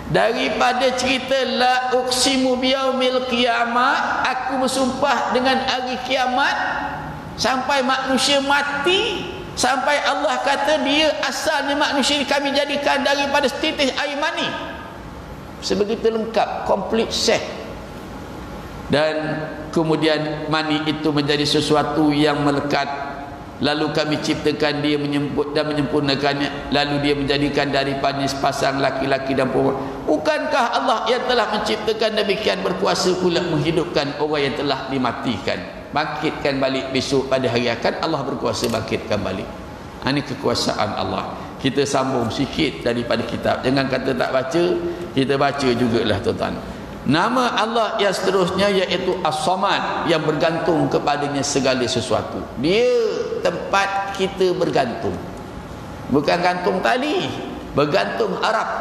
daripada cerita la uqsimu biyaumil qiyamah, aku bersumpah dengan hari kiamat, sampai manusia mati, sampai Allah kata dia asalnya manusia kami jadikan daripada setitis air mani. Sebegitu lengkap, complete set. Dan kemudian mani itu menjadi sesuatu yang melekat, lalu kami ciptakan dia menyempurnakannya, lalu dia menjadikan daripadanya sepasang laki-laki dan perempuan. Bukankah Allah yang telah menciptakan demikian berkuasa pula menghidupkan orang yang telah dimatikan, bangkitkan balik besok pada hari akan Allah berkuasa bangkitkan balik. Ini kekuasaan Allah. Kita sambung sikit daripada kitab, jangan kata tak baca, kita baca jugalah tuan-tuan. Nama Allah yang seterusnya iaitu As-Samad, yang bergantung kepadanya segala sesuatu. Dia tempat kita bergantung, bukan gantung tali, bergantung harap.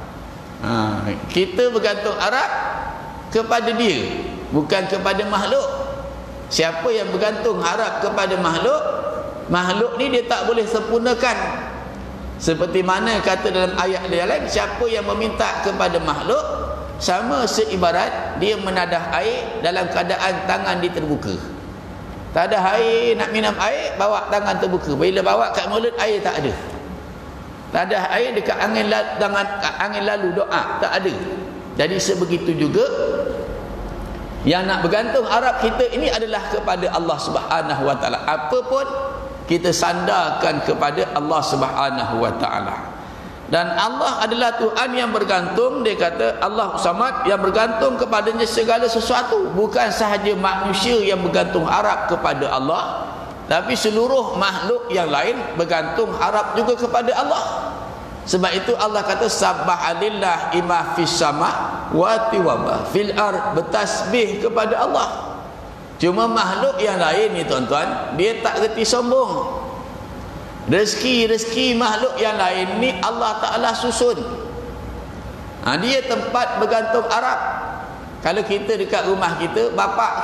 Kita bergantung harap kepada dia, bukan kepada makhluk. Siapa yang bergantung harap kepada makhluk, makhluk ni dia tak boleh sempurnakan. Seperti mana kata dalam ayat yang lain, siapa yang meminta kepada makhluk sama seibarat dia menadah air dalam keadaan tangan dia terbuka. Tak ada air, nak minum air, bawa tangan terbuka. Bila bawa kat mulut, air tak ada. Tak ada air dekat angin lalu doa, tak ada. Jadi sebegitu juga yang nak bergantung harap kita ini adalah kepada Allah Subhanahu wa taala. Apa pun kita sandarkan kepada Allah Subhanahu wa taala. Dan Allah adalah Tuhan yang bergantung. Dia kata Allah Samad, yang bergantung kepadanya segala sesuatu. Bukan sahaja manusia yang bergantung harap kepada Allah, tapi seluruh makhluk yang lain bergantung harap juga kepada Allah. Sebab itu Allah kata Subhanallah ima fis sama wa tiwa fil ard, bertasbih kepada Allah. Cuma makhluk yang lain ni tuan-tuan, dia tak reti sombong. Rezeki makhluk yang lain ni Allah Ta'ala susun. Dia tempat bergantung harap. Kalau kita dekat rumah kita, bapak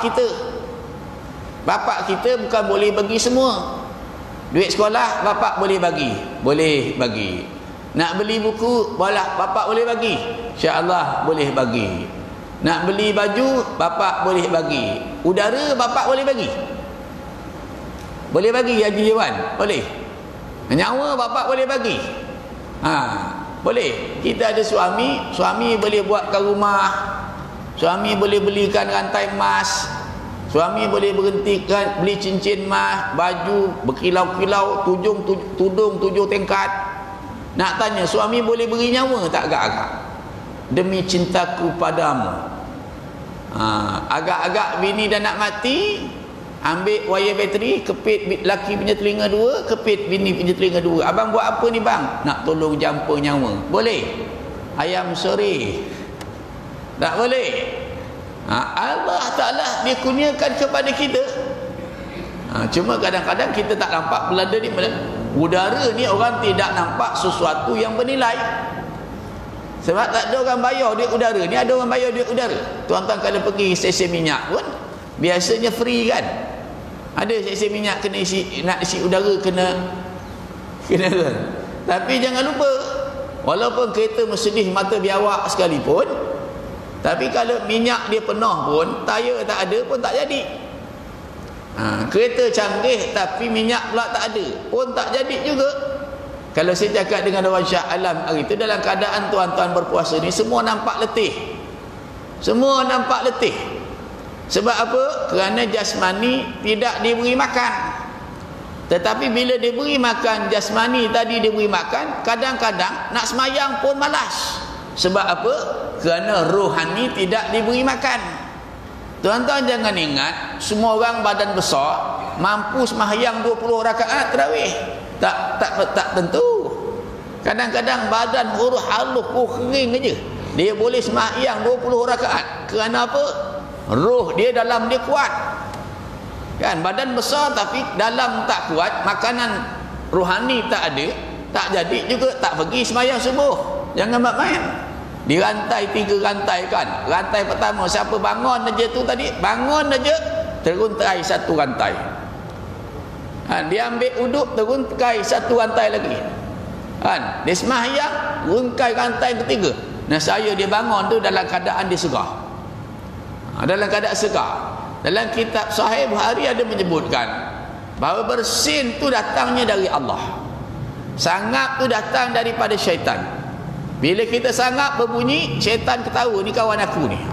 kita bukan boleh bagi semua. Duit sekolah bapak boleh bagi, nak beli buku bapak boleh bagi, insya-Allah boleh bagi. Nak beli baju bapak boleh bagi. Udara bapak boleh bagi. Boleh bagi Haji Dewan, boleh. Nyawa bapak boleh bagi. Boleh. Kita ada suami boleh buatkan rumah, suami boleh belikan rantai emas, suami boleh berhentikan beli cincin emas, baju berkilau-kilau, tudung 7 tingkat. Nak tanya suami boleh beri nyawa tak agak-agak? Demi cintaku padamu. Agak-agak bini dah nak mati, ambil wayar bateri, kepit laki punya telinga 2, kepit bini punya telinga 2. Abang buat apa ni bang? Nak tolong jumpa nyawa. Boleh? Ayam sore tak boleh. Allah Ta'ala dia kurniakan kepada kita. Cuma kadang-kadang kita tak nampak belanda ni. Udara ni orang tidak nampak sesuatu yang bernilai. Sebab tak ada orang bayar duit udara. Ni ada orang bayar duit udara. Tuan-tuan kalau pergi stesen minyak pun biasanya free kan. Ada stesen minyak kena nak isi udara kena. Tapi jangan lupa, walaupun kereta Mercedes mata biawak sekalipun, tapi kalau minyak dia penuh pun, tayar tak ada pun tak jadi. Kereta canggih tapi minyak pula tak ada pun tak jadi juga. Kalau saya cakap dengan orang Shah Alam hari itu, dalam keadaan tuan-tuan berpuasa ni semua nampak letih. Semua nampak letih. Sebab apa? Kerana jasmani tidak diberi makan. Tetapi bila diberi makan jasmani tadi, diberi makan, kadang-kadang nak semayang pun malas. Sebab apa? Kerana rohani tidak diberi makan. Tuan-tuan jangan ingat semua orang badan besar mampu sembahyang 20 rakaat tarawih. Tak tentu. Kadang-kadang badan huruf halus kering aja, dia boleh sembahyang 20 rakaat. Kerana apa? Roh dia dalam dia kuat. Kan badan besar tapi dalam tak kuat, makanan rohani tak ada, tak jadi juga tak pergi sembahyang subuh. Jangan main. Dirantai 3 rantai kan. Rantai pertama siapa bangun aja tu tadi, bangun aja teruntai 1 rantai. Dia ambil uduk teruntai 1 rantai lagi. Dia sembahyang rungkai rantai ketiga. Nescaya dia bangun tu dalam keadaan dia segar. Dalam keadaan segar. Dalam kitab Sahih Bukhari ada menyebutkan bahawa bersin tu datangnya dari Allah. Sangap tu datang daripada syaitan. Bila kita sangap berbunyi, syaitan ketawa, ni kawan aku ni.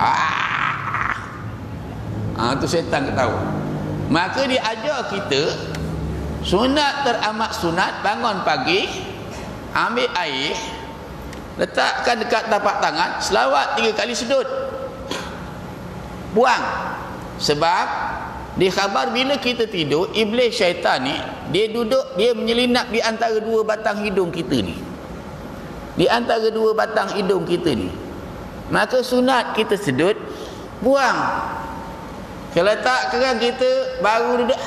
Tu syaitan ketawa. Maka dia ajar kita sunat teramat sunat, bangun pagi, ambil air, letakkan dekat tapak tangan, selawat 3 kali sujud, buang. Sebab di khabar bila kita tidur, iblis syaitan ni dia duduk, dia menyelinap di antara 2 batang hidung kita ni, di antara 2 batang hidung kita ni. Maka sunat kita sujud, buang. Kalau tak kerang kita baru duduk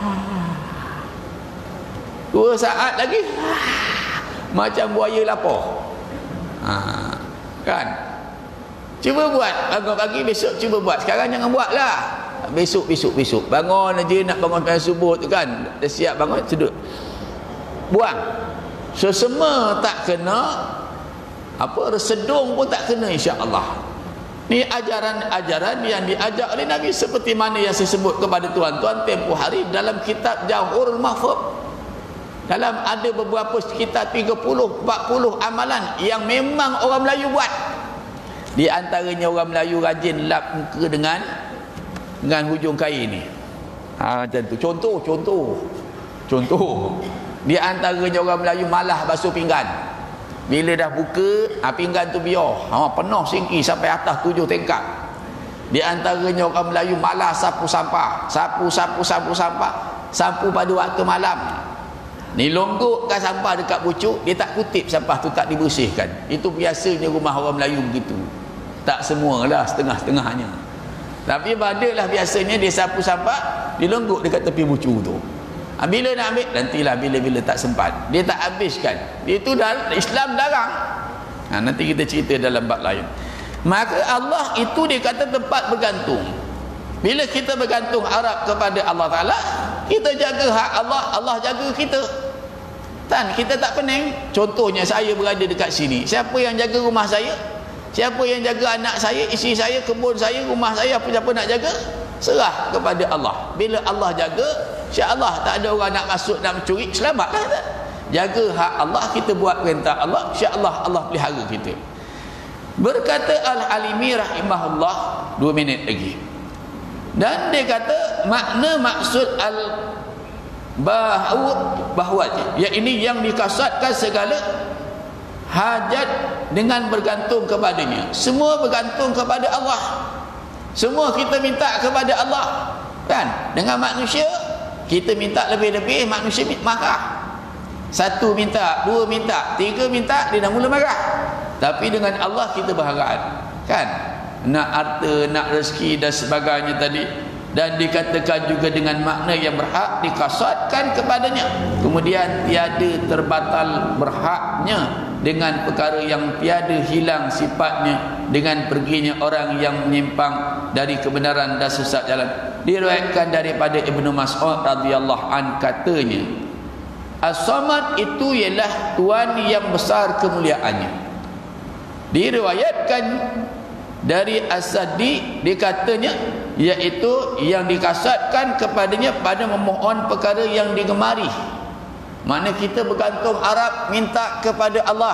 2 saat lagi macam buaya lapar. Kan? Cuba buat bangun pagi, besok cuba buat. Sekarang jangan buat lah. Besok bangun aja, nak bangun pagi subuh tu kan, dah siap bangun, sudut, buang. So semua tak kena, resedung pun tak kena, insya-Allah. Ni ajaran-ajaran yang diajak oleh Nabi, seperti mana yang saya sebut kepada tuan-tuan tempoh hari dalam kitab Jauhurul Mahfuz. Dalam ada beberapa sekitar 30-40 amalan yang memang orang Melayu buat. Di antaranya orang Melayu rajin lap muka dengan hujung kain ni. Macam tu. Contoh. Di antaranya orang Melayu malah basuh pinggan. Bila dah buka, pinggan tu biar penuh singki sampai atas 7 tingkat. Di antaranya orang Melayu malah sapu sampah. Sapu pada waktu malam. Ni longgokkan sampah dekat pucuk, dia tak kutip sampah tu, tak dibersihkan. Itu biasanya rumah orang Melayu begitu. Tak semualah, setengah-setengahnya. Tapi badalah biasanya dia sapu sampah, dia longgok dekat tepi pucuk tu. Bila nak ambil, nantilah bila-bila tak sempat. Dia tak habiskan. Itu dah Islam larang. Nanti kita cerita dalam bab lain. Maka Allah itu dia kata tempat bergantung. Bila kita bergantung harap kepada Allah Ta'ala, kita jaga hak Allah, Allah jaga kita. Dan kita tak pening. Contohnya saya berada dekat sini, siapa yang jaga rumah saya? Siapa yang jaga anak saya, isteri saya, kebun saya, rumah saya, apa-apa nak jaga? Serah kepada Allah. Bila Allah jaga, insya-Allah tak ada orang nak masuk, nak mencuri, selamatlah. Jaga hak Allah, kita buat perintah Allah, insya-Allah Allah pelihara kita. Berkata Al-Alimi rahimahullah, 2 minit lagi. Dan dia kata maksud al-bahwat, ya ini yang dikasatkan segala hajat dengan bergantung kepadanya. Semua bergantung kepada Allah. Semua kita minta kepada Allah. Kan? Dengan manusia kita minta lebih-lebih, manusia marah. 1 minta, 2 minta, 3 minta, dia dah mula marah. Tapi dengan Allah kita berharap. Kan? Nak harta, nak rezeki dan sebagainya tadi. Dan dikatakan juga dengan makna yang berhak, dikasatkan kepadanya. Kemudian tiada terbatal berhaknya dengan perkara yang tiada hilang sifatnya dengan perginya orang yang menyimpang dari kebenaran dan sesat jalan. Diriwayatkan daripada Ibnu Mas'ud radhiyallahu an katanya, As-Samad itu ialah Tuhan yang besar kemuliaannya. Diriwayatkan dari As-Sadi dikatanya, iaitu yang dikasatkan kepadanya pada memohon perkara yang digemari. Mana kita bergantung harap minta kepada Allah.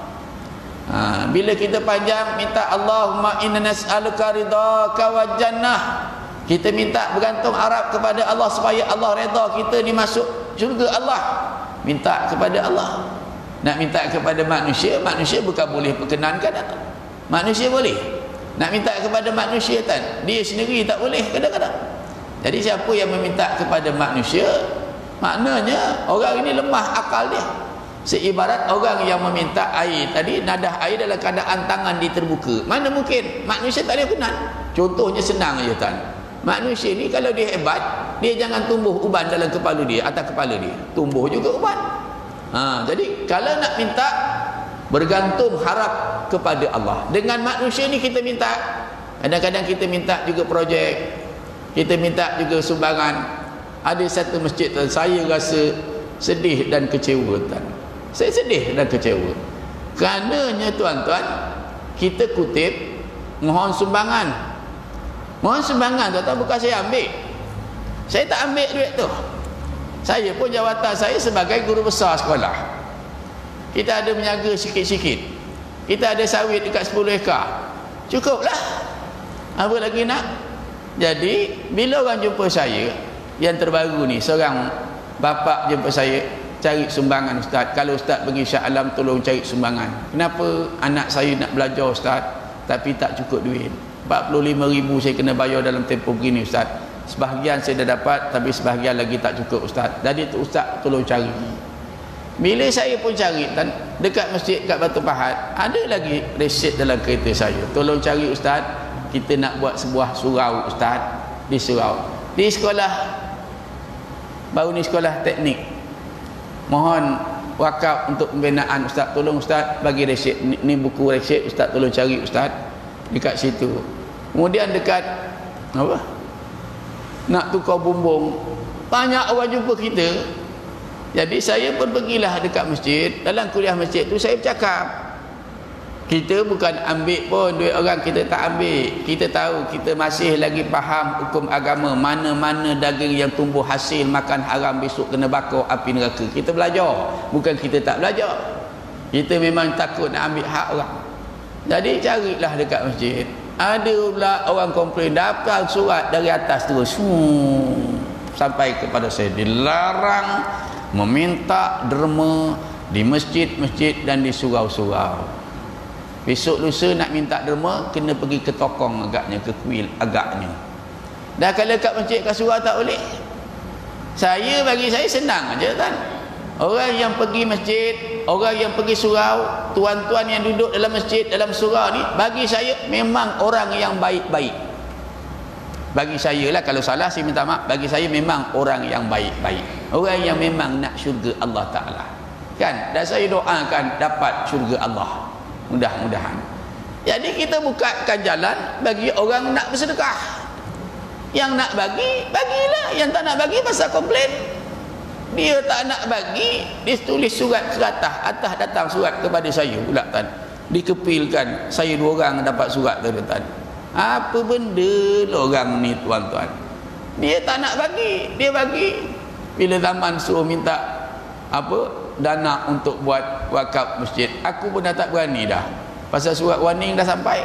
Bila kita panjang minta Allahumma inna nas'aluka ridhaka wa jannah, kita minta bergantung harap kepada Allah supaya Allah redha kita dimasuk syurga Allah. Minta kepada Allah. Nak minta kepada manusia, manusia bukan boleh perkenankan atau manusia boleh. Nak minta kepada manusia kan, dia sendiri tak boleh kadang-kadang. Jadi siapa yang meminta kepada manusia, maknanya orang ini lemah akal dia. Seibarat orang yang meminta air tadi, nadah air dalam keadaan tangan dia terbuka. Mana mungkin manusia tak boleh kenal. Contohnya senang aja kan. Manusia ni kalau dia hebat, dia jangan tumbuh uban dalam kepala dia, atas kepala dia. Tumbuh juga uban. Jadi kalau nak minta, bergantung harap kepada Allah. Dengan manusia ni kita minta, kadang-kadang kita minta juga projek, kita minta juga sumbangan. Ada satu masjid saya rasa sedih dan kecewa. Saya sedih dan kecewa. Kerananya tuan-tuan, kita kutip mohon sumbangan. Mohon sumbangan tuan-tuan, bukan saya ambil. Saya tak ambil duit tu. Saya pun jawatan saya sebagai guru besar sekolah. Kita ada menjaga sikit-sikit. Kita ada sawit dekat 10 ekar. Cukuplah. Apa lagi nak? Jadi bila orang jumpa saya yang terbaru ni, seorang bapa jumpa saya, cari sumbangan ustaz. Kalau ustaz pergi Shah Alam tolong cari sumbangan. Kenapa anak saya nak belajar ustaz tapi tak cukup duit? 45,000 saya kena bayar dalam tempoh begini ustaz. Sebahagian saya dah dapat tapi sebahagian lagi tak cukup ustaz. Jadi tu ustaz tolong cari. Bila saya pun cari dekat masjid kat Batu Pahat, ada lagi resit dalam kereta saya. Tolong cari ustaz, kita nak buat sebuah surau ustaz, di surau. Di sekolah baru ni, sekolah teknik. Mohon wakaf untuk pembinaan ustaz. Tolong ustaz bagi resit. Ni buku resit ustaz, tolong cari ustaz dekat situ. Kemudian dekat apa? Nak tukar bumbung. Banyak orang jumpa kita. Jadi saya pun pergilah dekat masjid. Dalam kuliah masjid tu saya bercakap, kita bukan ambil pun duit orang, kita tak ambil. Kita tahu, kita masih lagi faham hukum agama. Mana-mana daging yang tumbuh hasil makan haram besok kena bakar api neraka. Kita belajar, bukan kita tak belajar. Kita memang takut nak ambil hak orang. Jadi carilah dekat masjid. Ada pula orang komplain, dapat surat dari atas terus sampai kepada saya, dilarang meminta derma di masjid-masjid dan di surau-surau. Besok lusa nak minta derma, kena pergi ke tokong agaknya, ke kuil agaknya. Dah kalau kat masjid kat surau tak boleh. Saya, bagi saya senang aja kan. Orang yang pergi masjid, orang yang pergi surau, tuan-tuan yang duduk dalam masjid, dalam surau ni, bagi saya memang orang yang baik-baik. Bagi saya lah, kalau salah saya minta maaf. Bagi saya memang orang yang baik-baik, orang yang memang nak syurga Allah Ta'ala kan. Dan saya doakan dapat syurga Allah, mudah-mudahan. Jadi kita bukakan jalan bagi orang nak bersedekah. Yang nak bagi, bagilah. Yang tak nak bagi pasal komplain. Dia tak nak bagi, dia tulis surat ke atas datang surat kepada saya pula tan. Dikepilkan, saya 2 orang dapat surat tu tan. Apa benda orang ni tuan-tuan? Dia tak nak bagi, dia bagi. Bila zaman suruh minta apa dana untuk buat wakaf masjid, aku pun dah tak berani dah. Pasal surat warning dah sampai.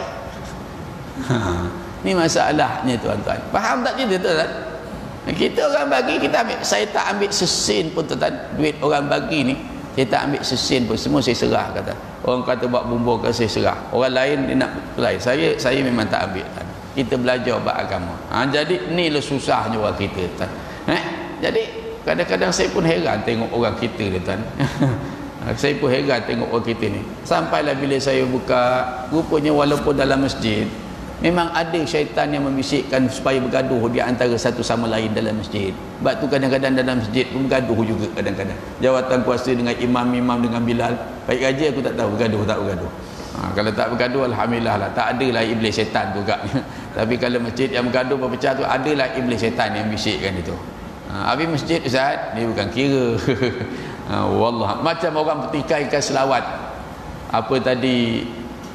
Ni masalahnya tuan-tuan. Faham tak cerita tuan-tuan? Kita orang bagi, kita ambil. Saya tak ambil sesin pun tuan-tuan. Duit orang bagi ni saya tak ambil sesin pun, semua saya serah kata. Orang kata buat bumbung ke, saya serah. Orang lain dia nak lain. Saya memang tak ambil tuan. Kita belajar beragama. Jadi inilah susahnya orang kita tuan. Jadi kadang-kadang saya pun heran tengok orang kita tuan. Saya pun heran tengok orang kita ni. Sampailah bila saya buka, rupanya walaupun dalam masjid memang ada syaitan yang membisikkan supaya bergaduh di antara satu sama lain dalam masjid. Sebab tu kadang-kadang dalam masjid pun bergaduh juga kadang-kadang. Jawatan kuasa dengan imam-imam dengan Bilal. Baik gaji aku tak tahu bergaduh tak bergaduh. Kalau tak bergaduh alhamdulillah lah. Tak adalah iblis syaitan tu agaknya. Tapi kalau masjid yang bergaduh berpecah tu, adalah iblis syaitan yang bisikkan itu. Habis masjid ustaz, dia bukan kira. Wallah, macam orang pertikaikan selawat. Apa tadi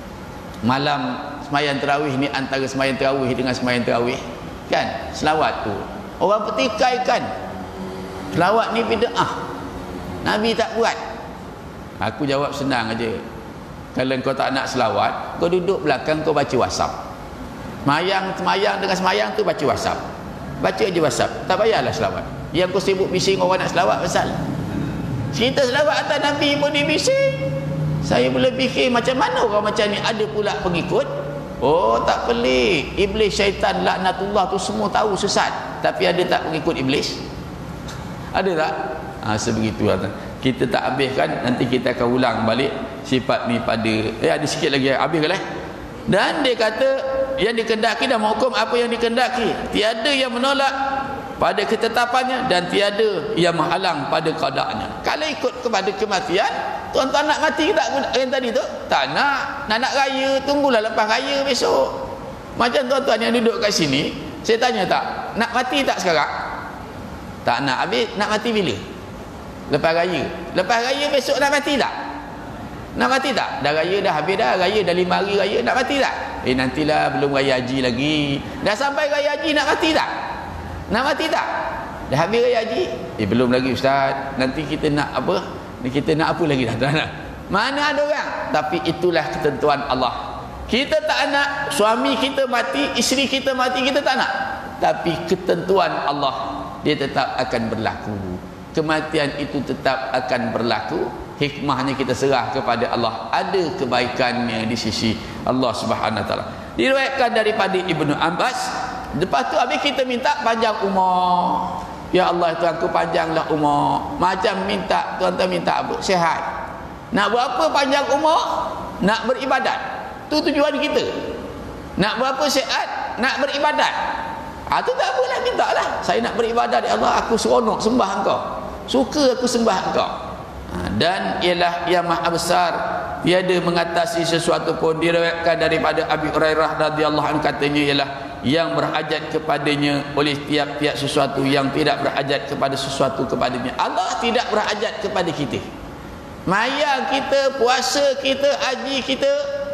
malam semayang tarawih ni, antara semayang tarawih dengan semayang tarawih kan, selawat tu orang pertikaikan. Selawat ni bid'ah, Nabi tak buat. Aku jawab senang aja. Kalau kau tak nak selawat, kau duduk belakang, kau baca WhatsApp. Semayang dengan semayang tu baca WhatsApp. Baca je WhatsApp, tak payahlah selawat. Yang kau sibuk bising orang nak selawat pasal cerita selawat atas Nabi pun dia bising. Saya boleh fikir macam mana orang macam ni ada pula pengikut. Oh, tak pelik. Iblis syaitan laknatullah tu semua tahu sesat, tapi ada tak pengikut iblis? Ada tak? Sebegitu lah. Kita tak habiskan, nanti kita akan ulang balik sifat ni pada ada sikit lagi habiskan lah. Dan dia kata yang dikehendaki dan menghukum apa yang dikehendaki. Tiada yang menolak pada ketetapannya dan tiada yang menghalang pada qada'nya. Kalau ikut kepada kematian, tuan-tuan nak mati tak yang tadi tu? Tak nak. Nak raya, tunggulah lepas raya besok. Macam tuan-tuan yang duduk kat sini, saya tanya tak, nak mati tak sekarang? Tak nak. Habis nak mati bila? Lepas raya. Lepas raya besok nak mati tak? Nak mati tak? Dah raya dah habis dah. Raya dah 5 hari raya. Nak mati tak? Nantilah, belum raya haji lagi. Dah sampai raya haji, nak mati tak? Nak mati tak? Dah habis raya haji? Belum lagi ustaz. Nanti kita nak apa? Kita nak apa lagi dah? Mana ada orang? Tapi itulah ketentuan Allah. Kita tak nak suami kita mati, isteri kita mati, kita tak nak. Tapi ketentuan Allah, dia tetap akan berlaku. Kematian itu tetap akan berlaku. Hikmahnya kita serah kepada Allah. Ada kebaikannya di sisi Allah Subhanahu Wa Taala. Diriwayatkan daripada Ibnu Abbas. Lepas tu habis kita minta panjang umur. Ya Allah, Tuhanku panjanglah umur. Macam minta, tuan-tuan minta apa? Sihat. Nak berapa panjang umur? Nak beribadat. Tu tujuan kita. Nak berapa sihat? Nak beribadat. Tu tak apalah, minta lah. Saya nak beribadat, ya Allah, aku seronok sembah Engkau. Suka aku sembah Engkau. Dan ialah yang maha besar, tiada mengatasi sesuatu pun. Diriwayatkan daripada Abi Hurairah radhiyallahu anhu, katanya ialah yang berhajat kepadanya oleh tiap-tiap sesuatu, yang tidak berhajat kepada sesuatu kepadanya. Allah tidak berhajat kepada kita. Mayang kita, puasa kita, haji kita,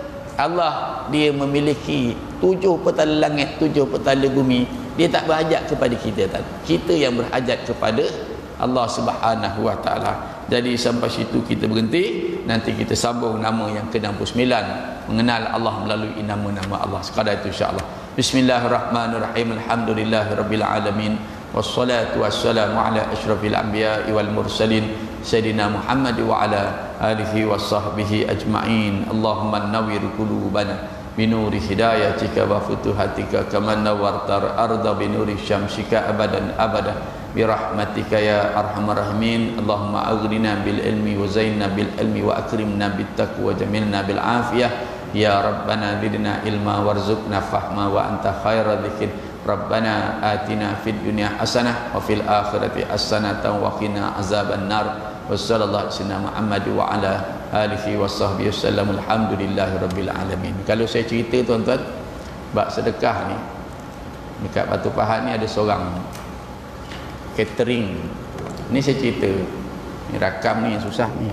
Allah dia memiliki 7 petala langit, 7 petala bumi. Dia tak berhajat kepada kita. Kita yang berhajat kepada Allah Subhanahu Wa Taala. Jadi sampai situ kita berhenti. Nanti kita sambung nama yang ke-69, mengenal Allah melalui nama-nama Allah. Sekadar itu insya-Allah. Bismillahirrahmanirrahim. Alhamdulillahirabbil alamin. Wassalatu wassalamu ala asyrafil anbiya'i wal mursalin sayyidina Muhammad wa ala alihi washabbihi ajma'in. Allahumma nawwir qulubana binuri hidayatika wa futuhatika kama nawwartar arda binuri syamsika abadan abada birahmatika ya arhamar rahimin. Allahumma aghnina bil ilmi wa zainna bil ilmi wa akrimna bit taqwa wa jamilna bil afiyah ya rabbana zidna ilma warzuqna fahma wa anta khairu dzikir. Rabbana atina fid dunya hasanah wa fil akhirati hasanatan wa qina azaban nar. Wassallallahu ala Muhammad wa ala alihi wasahbihi wasallam. Alhamdulillahirabbil alamin. Kalau saya cerita tuan-tuan, bab sedekah ni, dekat Batu Pahat ni ada seorang catering. Ni saya cerita. Ni rakam ni yang susah ni.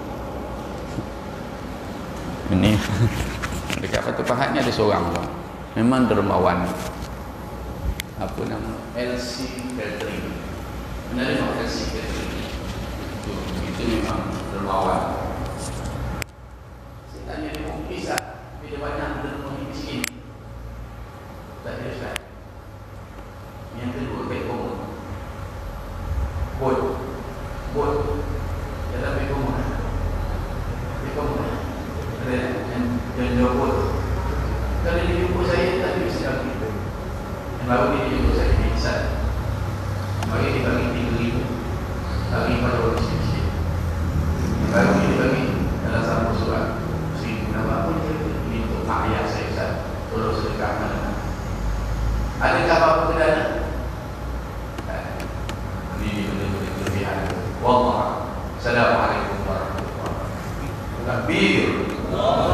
Ini dekat Batu Pahat ni ada seorang tuan. Memang dermawan. Apa nama? LC Catering. Benar tak LC Catering? Itu memang dermawan. Saya tanya dia mau bisa bila banyak dermawan miskin. Tak ada Ustaz. Yang kedua baik umur. Bot dalam baik umur. Baik umur. Ada yang jauh bot. Kalau dia jumpa saya tak bisa lagi. Baru dia jumpa saya di Iksan. Mari dia bagi 3,000 bagi pada orang miskin. Baru dia bagi dalam satu surat 1,000. Nama apa dia? Ini untuk mak ayah saya Ustaz. Tolong sedekah mana? Adakah apa-apa kedana? Ini benar-benar kelebihan. Wallah. Assalamualaikum warahmatullahi wabarakatuh.